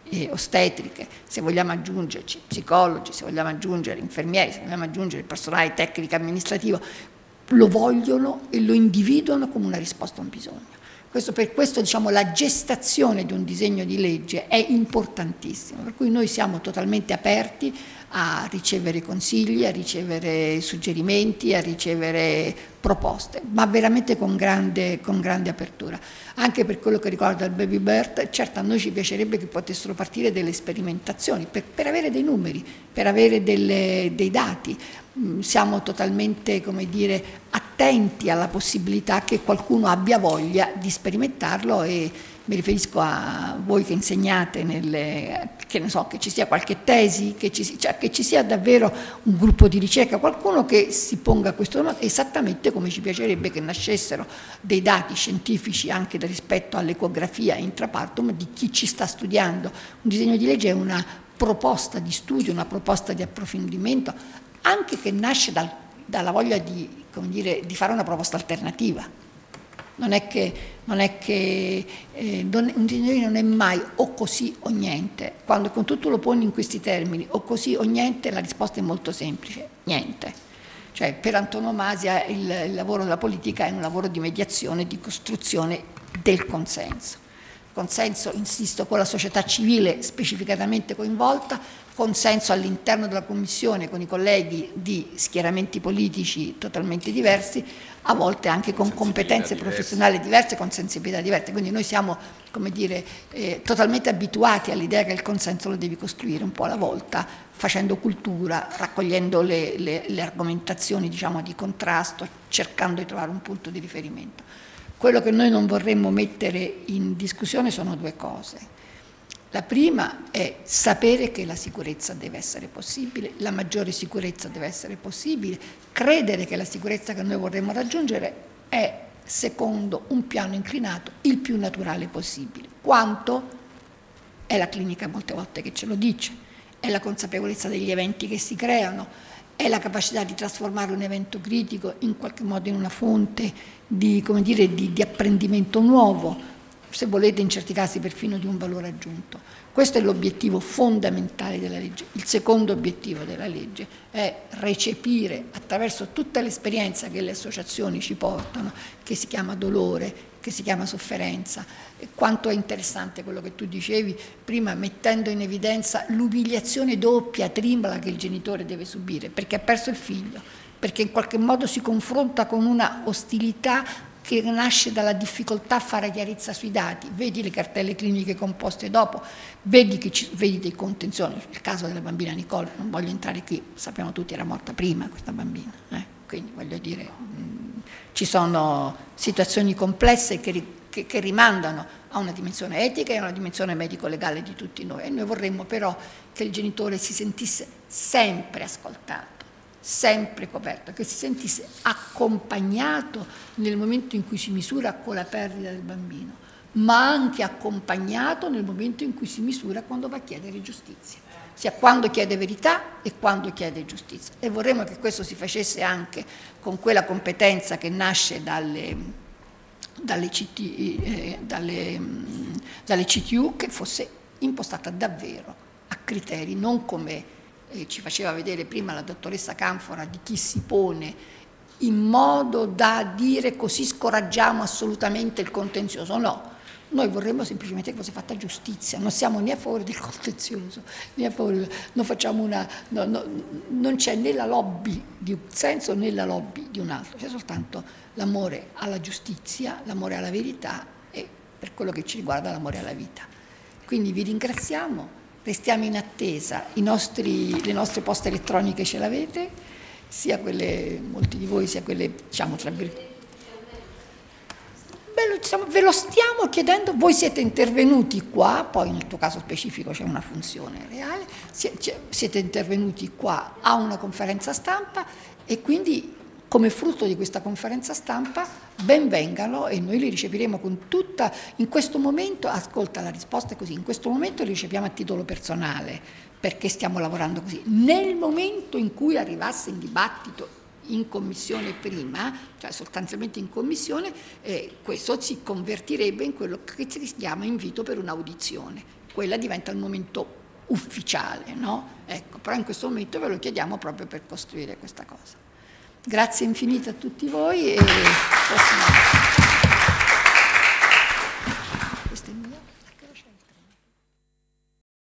ostetriche, se vogliamo aggiungerci psicologi, se vogliamo aggiungere infermieri, se vogliamo aggiungere personale tecnico amministrativo, lo vogliono e lo individuano come una risposta a un bisogno. Per questo diciamo, la gestazione di un disegno di legge è importantissima, per cui noi siamo totalmente aperti a ricevere consigli, a ricevere suggerimenti, a ricevere proposte, ma veramente con grande apertura. Anche per quello che riguarda il baby birth, certo a noi ci piacerebbe che potessero partire delle sperimentazioni, per avere dei numeri, per avere dei dati. Siamo totalmente, come dire, attenti alla possibilità che qualcuno abbia voglia di sperimentarlo, e mi riferisco a voi che insegnate, che ne so, che ci sia qualche tesi, che ci sia davvero un gruppo di ricerca, qualcuno che si ponga questo tema, esattamente come ci piacerebbe che nascessero dei dati scientifici anche rispetto all'ecografia intrapartum di chi ci sta studiando. Un disegno di legge è una proposta di studio, una proposta di approfondimento, anche che nasce dalla voglia di, come dire, di fare una proposta alternativa. Non è che un disegno di legge non è mai o così o niente. Quando tu lo poni in questi termini, o così o niente, la risposta è molto semplice: niente. Cioè, per antonomasia il lavoro della politica è un lavoro di mediazione, di costruzione del consenso. Consenso, insisto, con la società civile specificatamente coinvolta, consenso all'interno della Commissione con i colleghi di schieramenti politici totalmente diversi, a volte anche con competenze professionali diverse, con sensibilità diverse. Quindi noi siamo, come dire, totalmente abituati all'idea che il consenso lo devi costruire un po' alla volta, facendo cultura, raccogliendo le argomentazioni, diciamo, di contrasto, cercando di trovare un punto di riferimento. Quello che noi non vorremmo mettere in discussione sono due cose. La prima è sapere che la sicurezza deve essere possibile, la maggiore sicurezza deve essere possibile, credere che la sicurezza che noi vorremmo raggiungere è, secondo un piano inclinato, il più naturale possibile. Quanto? È la clinica molte volte che ce lo dice, è la consapevolezza degli eventi che si creano, è la capacità di trasformare un evento critico in qualche modo in una fonte di, come dire, di apprendimento nuovo, se volete in certi casi perfino di un valore aggiunto. Questo è l'obiettivo fondamentale della legge. Il secondo obiettivo della legge è recepire attraverso tutta l'esperienza che le associazioni ci portano, che si chiama dolore, che si chiama sofferenza. E quanto è interessante quello che tu dicevi prima, mettendo in evidenza l'umiliazione doppia, tripla che il genitore deve subire, perché ha perso il figlio, perché in qualche modo si confronta con una ostilità che nasce dalla difficoltà a fare chiarezza sui dati. Vedi le cartelle cliniche composte dopo, vedi dei contenziosi. Il caso della bambina Nicole, non voglio entrare qui, sappiamo tutti era morta prima questa bambina, quindi voglio dire, ci sono situazioni complesse che rimandano a una dimensione etica e a una dimensione medico-legale di tutti noi, e noi vorremmo però che il genitore si sentisse sempre ascoltato, sempre coperto, che si sentisse accompagnato nel momento in cui si misura con la perdita del bambino, ma anche accompagnato nel momento in cui si misura quando va a chiedere giustizia, sia quando chiede verità e quando chiede giustizia. E vorremmo che questo si facesse anche con quella competenza che nasce dalle CTU, che fosse impostata davvero a criteri, non come ci faceva vedere prima la dottoressa Canfora, di chi si pone in modo da dire così scoraggiamo assolutamente il contenzioso. No, noi vorremmo semplicemente che fosse fatta giustizia, non siamo né a favore del contenzioso, né a favore, non facciamo non c'è né la lobby di un senso né la lobby di un altro, c'è soltanto l'amore alla giustizia, l'amore alla verità e, per quello che ci riguarda, l'amore alla vita. Quindi vi ringraziamo. Restiamo in attesa, le nostre poste elettroniche ce l'avete, sia quelle, molti di voi, sia quelle, diciamo, tra virgolette. Ve lo stiamo chiedendo, voi siete intervenuti qua, poi nel tuo caso specifico c'è una funzione reale, siete intervenuti qua a una conferenza stampa e quindi come frutto di questa conferenza stampa ben vengano e noi li ricepiremo con tutta, in questo momento, ascolta la risposta è così, in questo momento li ricepiamo a titolo personale perché stiamo lavorando così, nel momento in cui arrivasse in dibattito in commissione prima, cioè sostanzialmente in commissione, questo si convertirebbe in quello che si chiama invito per un'audizione, quella diventa il momento ufficiale, no? Ecco, però in questo momento ve lo chiediamo proprio per costruire questa cosa. Grazie infinite a tutti voi e prossima volta.